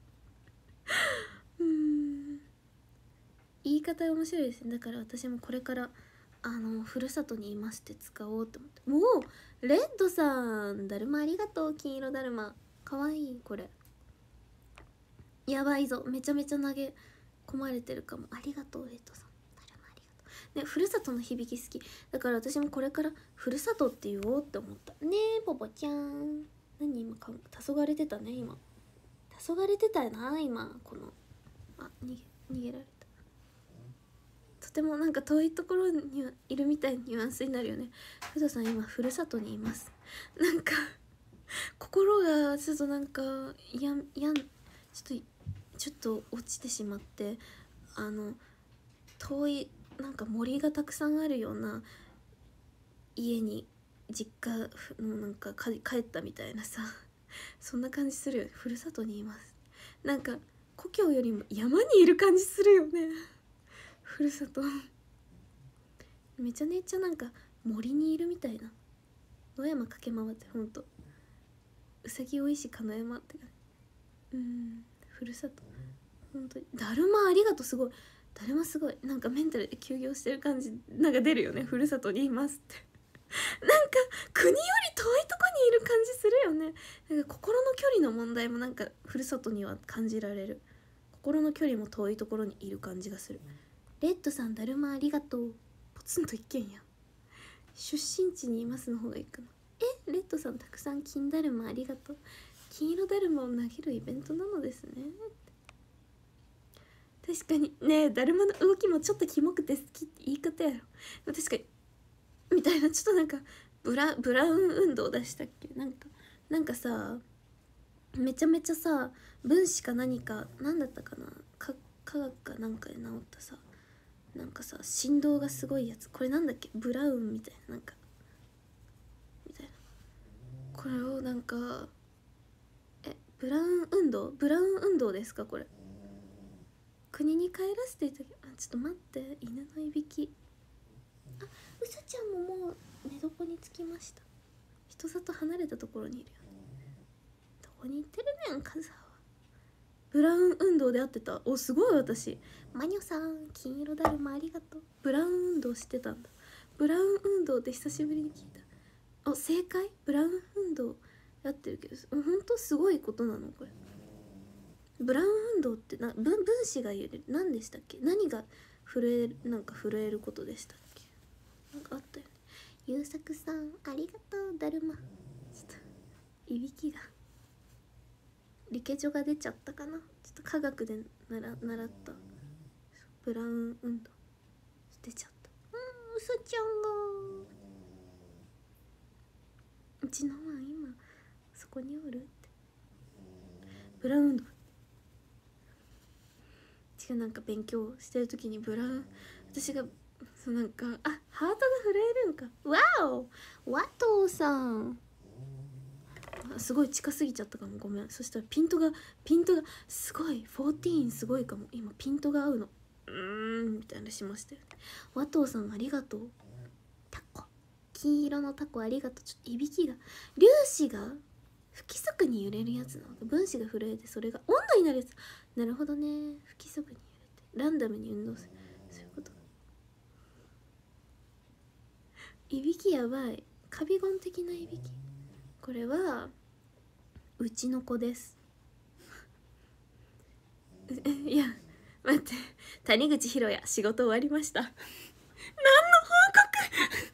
うん言い方面白いですね。だから私もこれからあのふるさとにいますって使おうと思って。もうレッドさんだるまありがとう金色だるまかわいいこれやばいぞめちゃめちゃ投げ込まれてるかも。ありがとうレッドさんだるまありがとうね。ふるさとの響き好きだから私もこれからふるさとって言おうって思ったねえポポちゃん。何今か黄昏れてたね今黄昏れてたよな今このあ逃げ逃げられた。とてもなんか遠いところにはいるみたいなニュアンスになるよね。工藤さん今ふるさとにいます。なんか心がちょっとなんかやんやんちょっとちょっと落ちてしまってあの遠いなんか森がたくさんあるような家に実家のなんか帰ったみたいなさそんな感じするよ。ふるさとにいます。なんか故郷よりも山にいる感じするよねふるさとめちゃめちゃなんか森にいるみたいな。野山駆け回ってほんとうさぎおいしかの山ってうんふるさとほんとにだるまありがとうすごいだるますごいなんかメンタルで休業してる感じなんか出るよね。ふるさとにいますってなんか国より遠いとこにいる感じするよね。なんか心の距離の問題もなんかふるさとには感じられる。心の距離も遠いところにいる感じがする。レッドさんだるまありがとうポツンと一軒や出身地にいますの方がいいかな。えレッドさんたくさん金だるまありがとう金色だるまを投げるイベントなのですね。確かにねえ、だるまの動きもちょっとキモくて好きって言い方やろ。確かにみたいな、ちょっとなんかブラブラウン運動出したっけ。なんかなんかさ、めちゃめちゃさ、分子か何か何だったかな、か科学かなんかで治ったさ、なんかさ振動がすごいやつ、これなんだっけ、ブラウンみたいな、なんかみたいな、これをなんかえブラウン運動ブラウン運動ですかこれ。国に帰らせていただき、あちょっと待って、犬のいびき、あうさちゃんももう寝床に着きました。人里離れたところにいるよね。どこに行ってるねんカズハは。ブラウン運動で合ってた。おすごい。私マニョさん金色だるまありがとう。ブラウン運動してたんだ。ブラウン運動って久しぶりに聞いた。お正解、ブラウン運動やってるけど、ほんとすごいことなのこれ。ブラウン運動ってな、分分子が言う何でしたっけ、何が震える、なんか震えることでしたっけ、なんかあったよね。ゆうさくさんありがとうだるま。ちょっといびきが、リケジョが出ちゃったかな。ちょっと科学で習習ったブラウン運動出ちゃった。うん、うさちゃんが、うちのワン今そこにおるって。ブラウン運動、違う、なんか勉強してる時にブラウン、私がそうなんか、あハートが震えるんか、わおワトーさん、すごい近すぎちゃったかも、ごめん。そしたらピントがピントがすごい、じゅうよんすごいかも、今ピントが合うの、うーんみたいなしましたよね。ワトーさんありがとう。タコ、金色のタコありがとう。ちょっといびきが、粒子が不規則に揺れるやつなのか、分子が震えてそれが温度になるやつ。なるほどね、不規則に揺れてランダムに運動する、そういうこと。いびきやばい、カビゴン的ないびき。これはうちの子ですいや待って、谷口ひろや仕事終わりました何の報告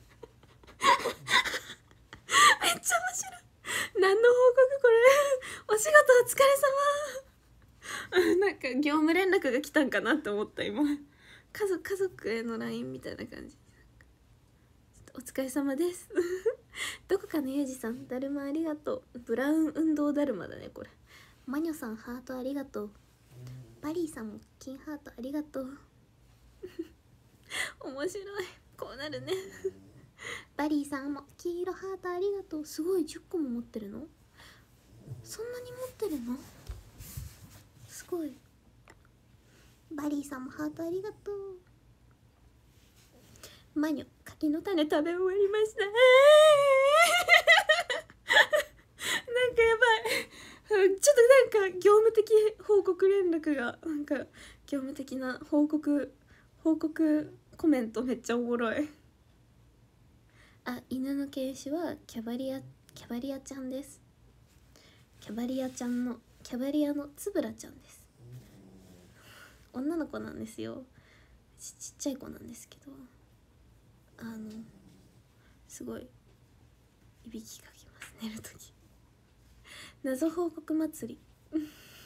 めっちゃ面白い。何の報告これお仕事お疲れ様なんか業務連絡が来たんかなって思った今。家族家族への ライン みたいな感じ。お疲れ様ですどこかのゆうじさんだるまありがとう。ブラウン運動だるまだねこれ。マニョさんハートありがとう。バリーさんも金ハートありがとう面白い、こうなるねバリーさんも黄色ハートありがとう。すごいじゅっこも持ってるの、そんなに持ってるの、すごい。バリーさんもハートありがとう。マニョ柿の種食べ終わりましたなんかやばいちょっとなんか業務的報告連絡が、なんか業務的な報告報告コメントめっちゃおもろい。あ、犬の犬種はキャバリアキャバリアちゃんです。キャバリアちゃんのキャバリアのつぶらちゃんです。女の子なんですよ。ち, ちっちゃい子なんですけど、あのすごいいびきかきます寝るとき。謎報告祭り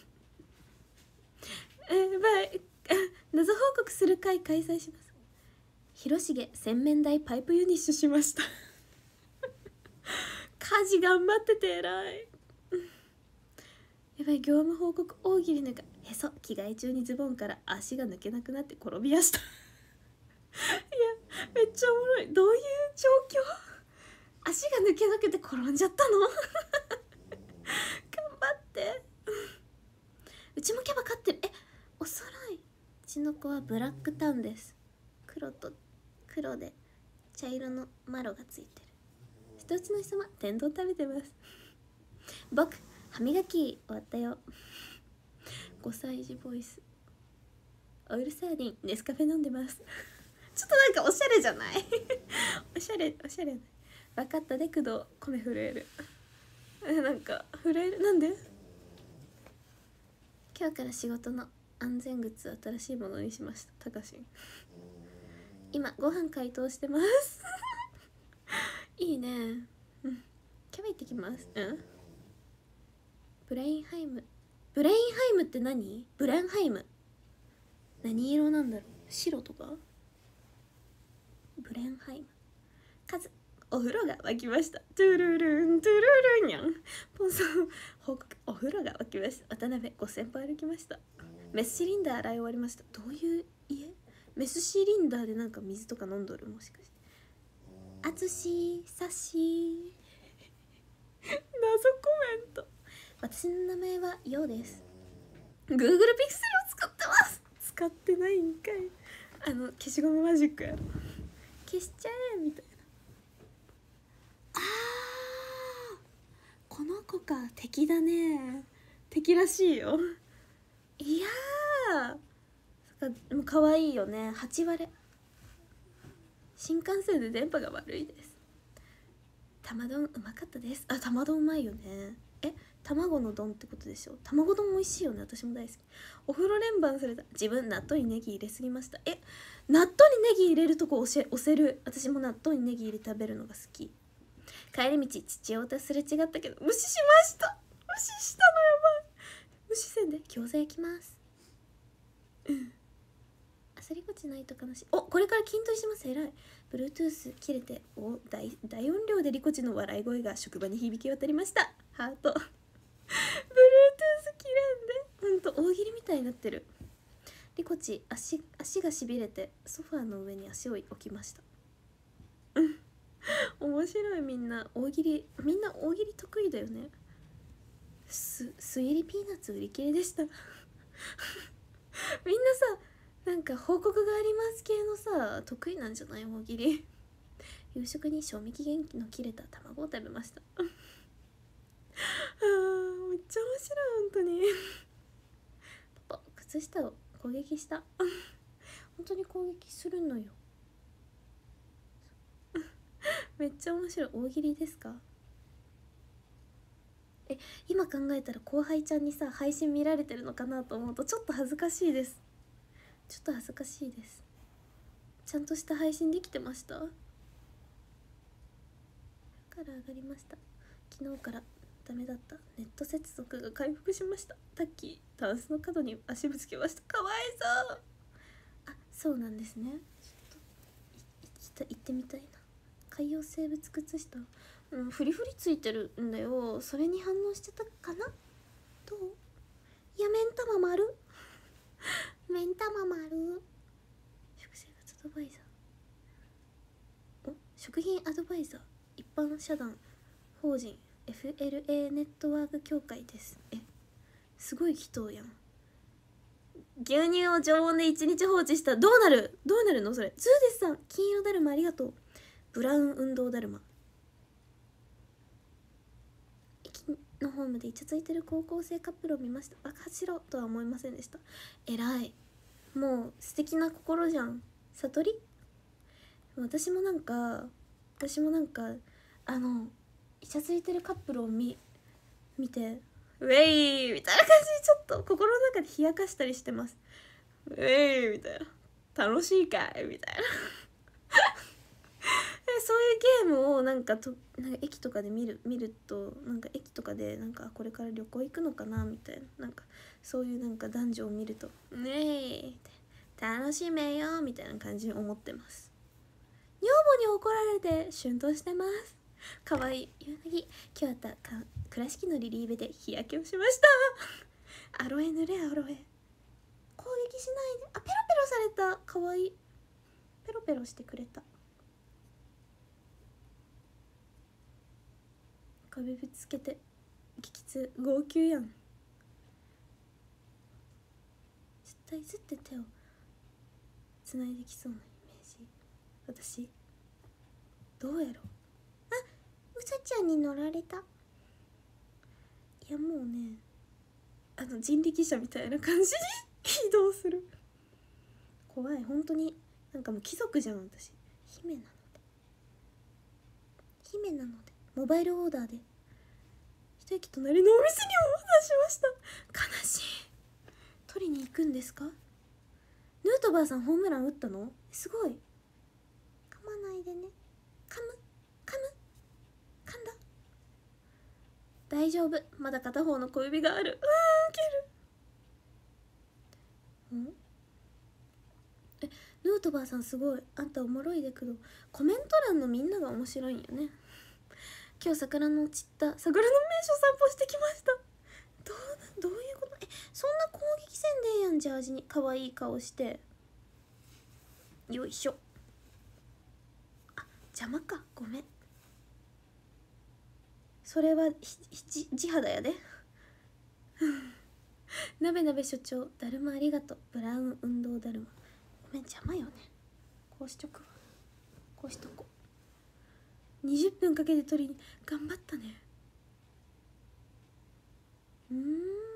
えやばい謎報告する会開催します。広重洗面台パイプユニッシュしました家事頑張ってて偉いやばい。業務報告大喜利なんかへそ、着替え中にズボンから足が抜けなくなって転びやしたいやめっちゃおもろい。どういう状況、足が抜けなくて転んじゃったの頑張ってうちもキャバ飼ってる。えおそろい。うちの子はブラックタウンです。黒と黒で茶色のマロがついてる。一つの人は天丼食べてます僕歯磨き終わったよごさい児ボイス。オイルサーディンネスカフェ飲んでますちょっとなんかおしゃれじゃないおしゃれおしゃれ。分かったで工藤米震えるえなんか震える。なんで今日から仕事の安全靴新しいものにしました。たかしん今ご飯解凍してますいいね。うんキャバ行ってきます。うんブレインハイム。ブレインハイムって何？ブレンハイム何色なんだろう？白とか？ブレンハイム。カズ、お風呂が沸きました。トゥルルントゥルルンやん。ポンさん報告、お風呂が沸きました。渡辺ごせん歩歩きました。メスシリンダー洗い終わりました。どういう家？メスシリンダーでなんか水とか飲んどる？もしかして。あつしさし謎コメント。私の名前はヨウです。 Google ピクセルを使ってます。使ってないんかい。あの消しゴムマジックやろ。消しちゃえみたいな。あー、この子か。敵だね。敵らしいよ。いやー、そっか、でも可愛いよね。はち割れ。新幹線で電波が悪いです。玉丼うまかったです。あ、玉丼うまいよね。え、卵の丼ってことでしょ。卵丼美味しいよね。私も大好き。お風呂連番された。自分納豆にネギ入れすぎました。え、納豆にネギ入れるとこ押せ押せる。私も納豆にネギ入れ食べるのが好き。帰り道父親とすれ違ったけど無視しました。無視したのやばい。無視せんで餃子焼きます。うん。焦りこちないと悲しい。お、これから筋トレします。えらい。 Bluetooth 切れてお 大, 大音量でリコチの笑い声が職場に響き渡りました。ハート。 Bluetooth 切れんでほんと大喜利みたいになってる。リコチ 足, 足がしびれてソファーの上に足を置きました。うん面白い。みんな大喜利、みんな大喜利得意だよね。す推理ピーナッツ売り切れでしたみんなさ、なんか報告があります系のさ得意なんじゃない？大喜利。夕食に賞味期限の切れた卵を食べましたあーめっちゃ面白い本当にパパ靴下を攻撃した本当に攻撃するのよめっちゃ面白い。大喜利ですか？え、今考えたら後輩ちゃんにさ配信見られてるのかなと思うとちょっと恥ずかしいです。ちょっと恥ずかしいです。ちゃんとした配信できてました？から上がりました。昨日からダメだったネット接続が回復しました。タッキータンスの角に足ぶつけました。かわいそう。あ、そうなんですね。ちょっと行ってみたいな。海洋生物靴下、うん、フリフリついてるんだよ。それに反応してたかな。どう？いや、目ん玉丸目ん玉丸。食生活アドバイザー、お、食品アドバイザー一般社団法人 エフエルエー ネットワーク協会です。え、すごい人やん。牛乳を常温でいちにち放置したらどうなる？どうなるのそれ。ズーデスさん金色だるまありがとう。ブラウン運動だるま。駅のホームでイチャついてる高校生カップルを見ました。爆発しろとは思いませんでした。えらい。もう素敵な心じゃん。悟り？私もなんか私もなんかあのイチャついてるカップルを見見てウェイみたいな感じでちょっと心の中で冷やかしたりしてます。ウェイみたいな。楽しいかいみたいなそういうゲームをなんかとなんか駅とかで見る見るとなんか駅とかでなんかこれから旅行行くのかなみたいな、なんかそういうなんか男女を見るとねえ楽しめよみたいな感じに思ってます。女房に怒られてシュンとしてます。かわいい。夕凪今日あったか倉敷のリリーベで日焼けをしましたアロエ塗れアロエ。攻撃しないで。あ、ペロペロされた。かわいい。ペロペロしてくれた。壁ぶつけて激痛号泣やん。絶対ずって手をつないできそうなイメージ。私どうやろう。あ、うさちゃんに乗られた。いやもうね、あの人力車みたいな感じに移動する。怖い。本当になんかもう貴族じゃん私。姫なので姫なのでモバイルオーダーで一駅隣のお店にオーダーしました。悲しい。取りに行くんですか？ヌートバーさんホームラン打ったの？すごい。噛まないでね。噛む噛む噛んだ。 大丈夫、まだ片方の小指がある。うーん、ウケる。んえ、ヌートバーさんすごい、あんたおもろいでくど、コメント欄のみんなが面白いんよね。今日桜の散った桜の名所散歩してきました。どうどういうこと。え、そんな攻撃せんでええやん。ジャージに可愛い顔して。よいしょ。あ、邪魔か、ごめん。それはひ地肌やで。なべなべ所長、だるまありがとう。ブラウン運動だるま。ごめん、邪魔よね。こうしとくわ。こうしとこう。にじゅっぷんかけて取りに頑張ったね。うーん。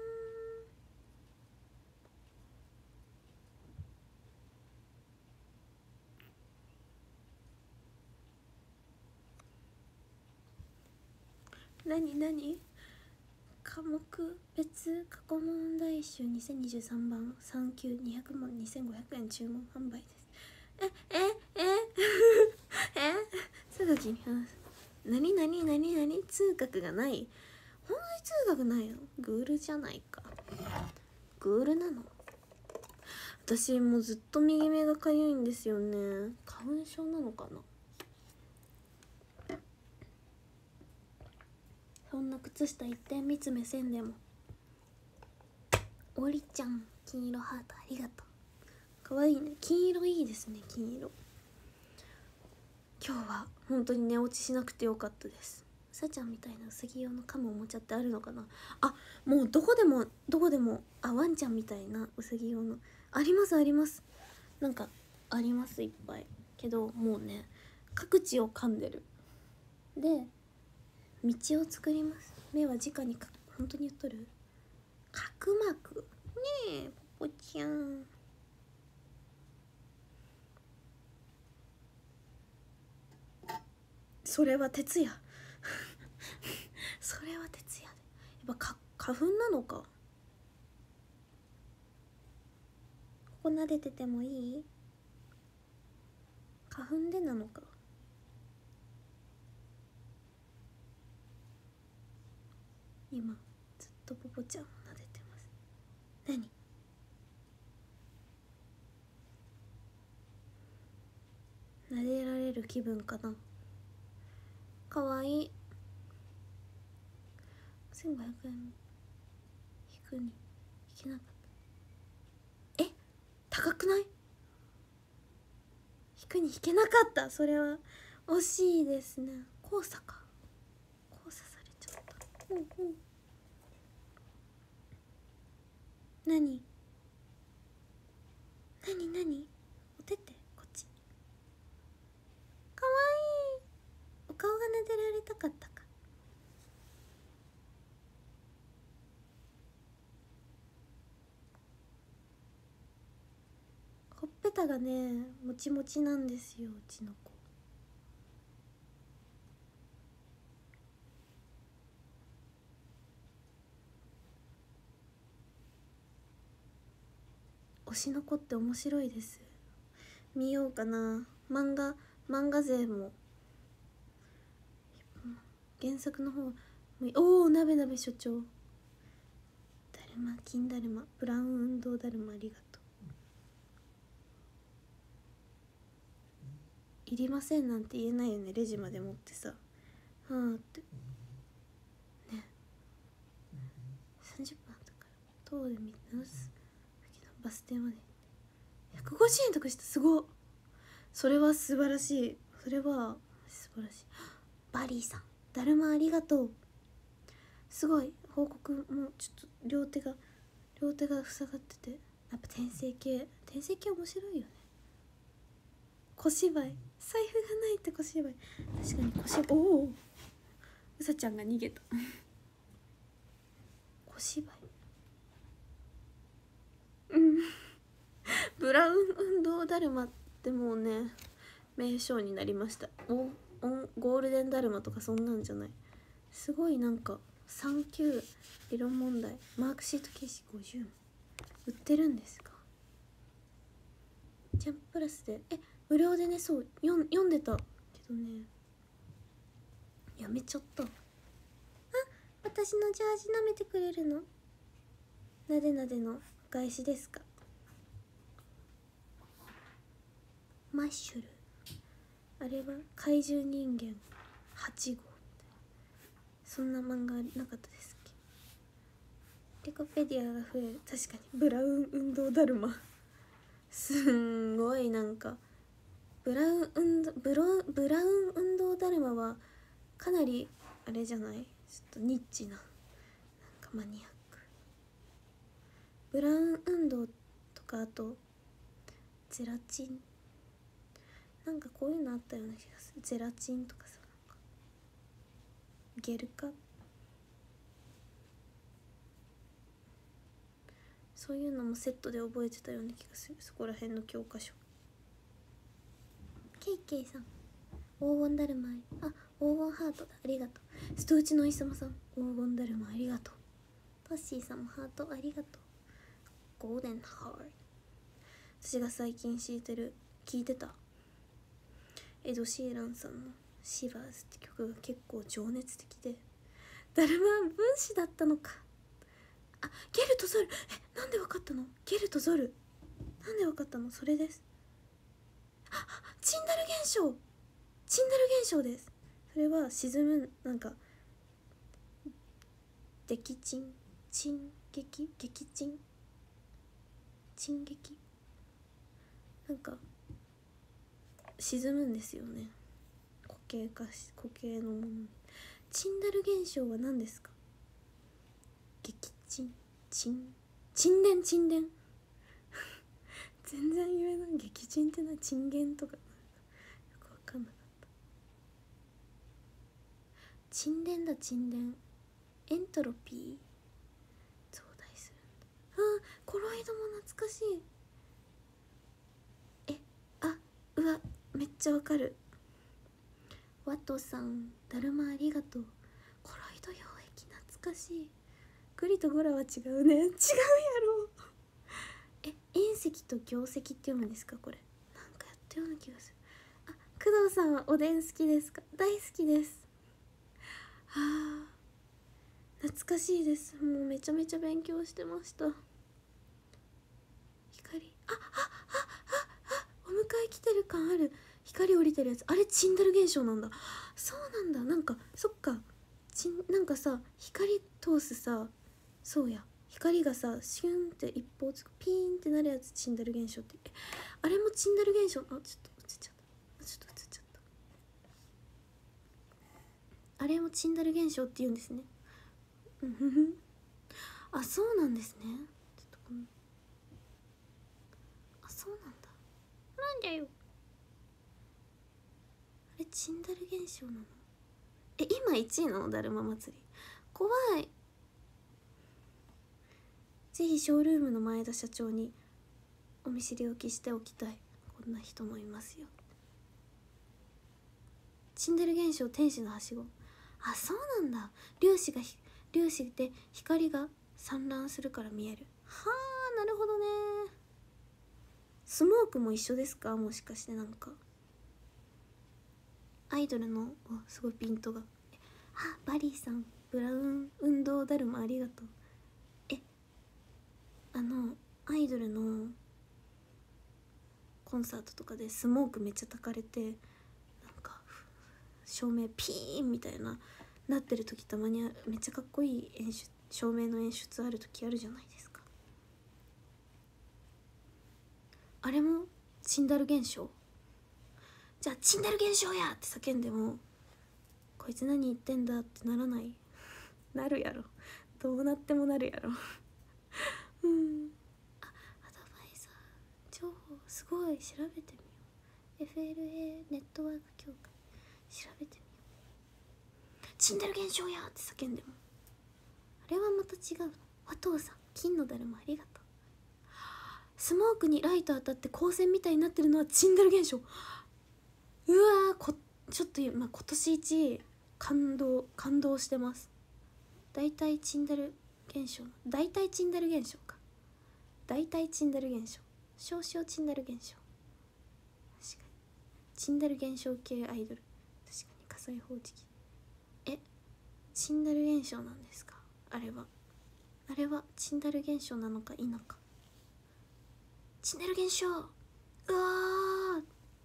なになに科目別過去問題集にせんにじゅうさんばんさん級にひゃく問にせんごひゃくえん注文販売です。ええええ通学に話す。なになになになに通学がない。本来通学ないの。グールじゃないか。グールなの。私もうずっと右目がかゆいんですよね。花粉症なのかな。そんな靴下一点見つめせんでも。おりちゃん、金色ハートありがとう。かわいいね。金色いいですね。金色。今日は本当に寝落ちしなくてよかったです。さちゃんみたいなうさぎ用の噛むおもちゃってあるのかな。あ、もうどこでもどこでも、あ、ワンちゃんみたいなうさぎ用のありますあります。なんかあります、いっぱい。けどもうね、各地を噛んでる。で道を作ります。目は直にか、本当に言っとる。角膜ねえ、ポポちゃん。それは鉄や。それは鉄やで。やっぱか花粉なのか。ここ撫でててもいい？花粉でなのか。今ずっとポポちゃんを撫でてます。何？撫でられる気分かな。かわいい。せんごひゃくえん引くに引けなかった。え、高くない？引くに引けなかった。それは惜しいですね。交差か。交差されちゃった。うんうん。何何何お手手こっち。かわいい。お顔が撫でられたかったか。ほっぺたがねもちもちなんですよ、うちの子。推しの子って面白いです。見ようかな。漫画漫画勢も原作の方。おお、なべなべ所長、だるま金だるまブラウン運動だるまありがとう。いりませんなんて言えないよね。レジまで持ってさ、はあってね。さんじゅっぷんあったから塔で見直すバス停までひゃくごじゅうえんとかした。すごっ。それは素晴らしい。それは素晴らしい。バリーさん、だるまありがとう。すごい報告。もうちょっと両手が両手が塞がってて、やっぱ転生系転生系面白いよね。小芝居、財布がないって小芝居。確かに小芝居。おお、うさちゃんが逃げた。小芝居、うんブラウン運動だるまってもうね名称になりました。おおゴールデンだるまとかそんなんじゃない。すごいなんかさん級理論問題マークシート形式ごじゅう売ってるんですか。ジャンププラスでえ無料でね。そう読ん読んでたけどねやめちゃった。あ、 私のジャージ舐めてくれるの？なでなでのお返しですか？マッシュル、あれは怪獣人間はち号みたいな、そんな漫画なかったですっけ？リコペディアが増える。確かにブラウン運動だるますんごいなんかブラウン運動ブロブラウン運動だるまはかなりあれじゃない？ちょっとニッチな、なんかマニアック。ブラウン運動とか、あとゼラチン、なんかこういうのあったような気がする。ゼラチンとかさ、なんかゲルカ、そういうのもセットで覚えてたような気がする、そこら辺の教科書。ケイケイさん、黄金だるま、あ、黄金ハートだ、ありがとう。ストウチのお日様さん、黄金だるまありがとう。トッシーさんもハートありがとう。ゴールデンハート。私が最近聴いてる聞いてたエド・シーランさんのシバーズって曲が結構情熱的で、だるまは分子だったのか。あ、ゲルとゾル、え、なんでわかったの？ゲルとゾルなんでわかったの？それです。あ、チンダル現象、チンダル現象です。それは沈む、なんか激沈、沈激激沈沈激、なんか沈むんですよね、固形化し固形のものに。チンダル現象は何ですか？激沈、沈沈殿、沈殿全然言えない。激沈って何？沈殿とかよくわかんなかった。沈殿だ、沈殿。エントロピー増大するんだ。あ、コロイドも懐かしい。え、あ、うわ、めっちゃわかる。ワトさん、だるまありがとう。コロイド溶液懐かしい。グリとゴラは違うね。違うやろえ、隕石と凝石って読むんですか？これなんかやったような気がする。あ、工藤さんはおでん好きですか？大好きです。はあ、懐かしいです。もうめちゃめちゃ勉強してました。光、あああああ、お迎え来てる感ある。光降りてるやつ、あれチンダル現象なんだ。そうなんだ。なんかそっか、チン、なんかさ、光通すさ、そうや、光がさシュンって一方つくピーンってなるやつチンダル現象って、え、あれもチンダル現象。あ、ちょっと映っちゃった、ちょっと映っちゃった。あれもチンダル現象って言うんですね。うんふふ。あ、そうなんですね。ちょっとこの、あ、そうなんだ。なんだよ。あれチンダル現象なの？え、今いちいなの？だるま祭り。怖い。ぜひショールームの前田社長にお見知りおきしておきたい。こんな人もいますよ。チンダル現象、天使のはしご。あ、そうなんだ。粒子が粒子で光が散乱するから見える。はあ、なるほどね。スモークも一緒ですか？もしかして。なんかアイドルの、すごいピントが。あ、バリーさん、ブラウン運動だるまありがとう。え、あのアイドルのコンサートとかでスモークめっちゃ焚かれて、なんか照明ピーンみたいななってる時たまにめっちゃかっこいい演出、照明の演出ある時あるじゃないですか。あれもチンダル現象？じゃあチンダル現象やって叫んでも、こいつ何言ってんだってならない？なるやろ、どうなってもなるやろうん。あ、アドバイザー情報すごい、調べてみよう。 エフエルエー ネットワーク協会調べてみよう。チンダル現象やって叫んでも、あれはまた違うの。和藤さん、金のだるまありがとう。スモークにライト当たって光線みたいになってるのはチンダル現象。うわー、こちょっと今今年一感動感動してます。大体チンダル現象、大体チンダル現象か、大体チンダル現象、少々チンダル現象。確かにチンダル現象系アイドル、確かに火災報知器。え、 チンダル現象なんですか？あれはあれはチンダル現象なのか否か。チンダル現象、うわー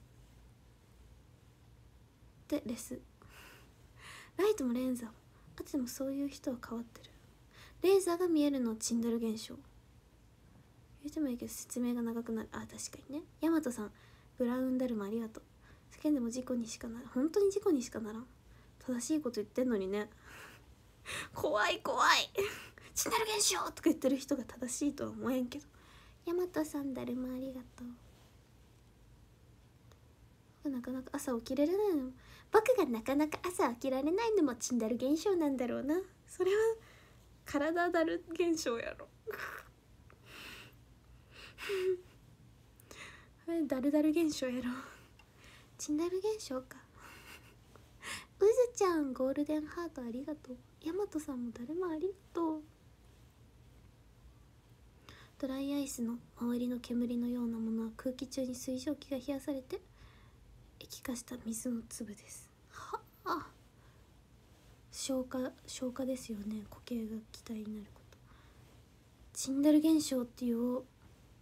でレスライトもレーザーもあってもそういう人は変わってる。レーザーが見えるのチンダル現象言うてもいいけど説明が長くなる。あ、確かにね。ヤマトさんブラウンダルマありがとう。世間でも事故にしかなら本当に事故にしかならん。正しいこと言ってんのにね怖い怖いチンダル現象とか言ってる人が正しいとは思えんけど。ヤマトさんだるまありがとう。なかなか朝起きられないのも僕がなかなか朝起きられないのもチンダル現象なんだろうな。それは体だる現象やろだるだる現象やろチンダル現象かうずちゃんゴールデンハートありがとう。ヤマトさんもだるまありがとう。ドライアイスの周りの煙のようなものは空気中に水蒸気が冷やされて液化した水の粒です。はあ、消化消化ですよね。固形が気体になること。チンダル現象っていう。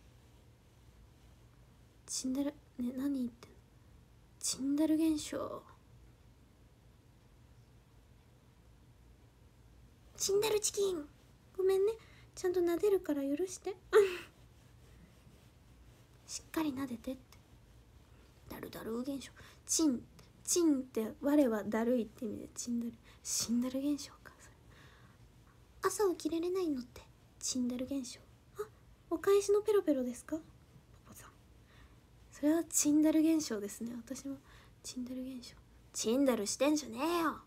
チンダルね、何言ってんの。チンダル現象、チンダルチキンごめんね、ちゃんと撫でるから許してしっかり撫でてって。ダルダル現象、チンチンって我はだるいって意味でチンダル、チンダル現象か。それ朝起きられないのってチンダル現象。あ、お返しのペロペロですかポポさん。それはチンダル現象ですね。私もチンダル現象。チンダルしてんじゃねえよ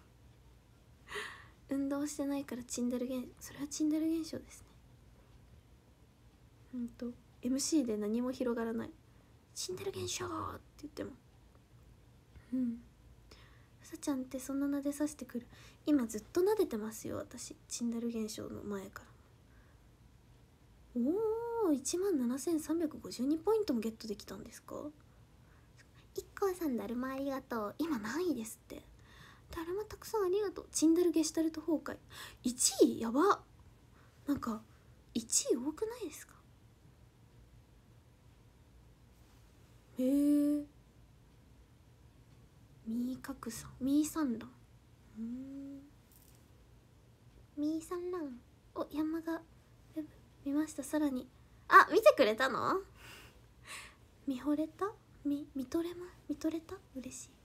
運動してないからチンダル現象、それはチンダル現象ですね。ほんと エムシー で何も広がらない。チンダル現象って言っても、うんさちゃんってそんな撫でさせてくる。今ずっと撫でてますよ私。チンダル現象の前から。おー、いちまんななせんさんびゃくごじゅうにポイントもゲットできたんですか。いっこうさんだるまありがとう。今何位ですって。だるまたくさんありがとう。チンダルゲシュタルト崩壊いちい、やば。なんかいちい多くないですか。へえ。ミーカクさん、ミーサンラン、うーんミーサンラン。お、山が見ました。さらにあ、見てくれたの見惚れた、み見とれま見とれた、嬉しい。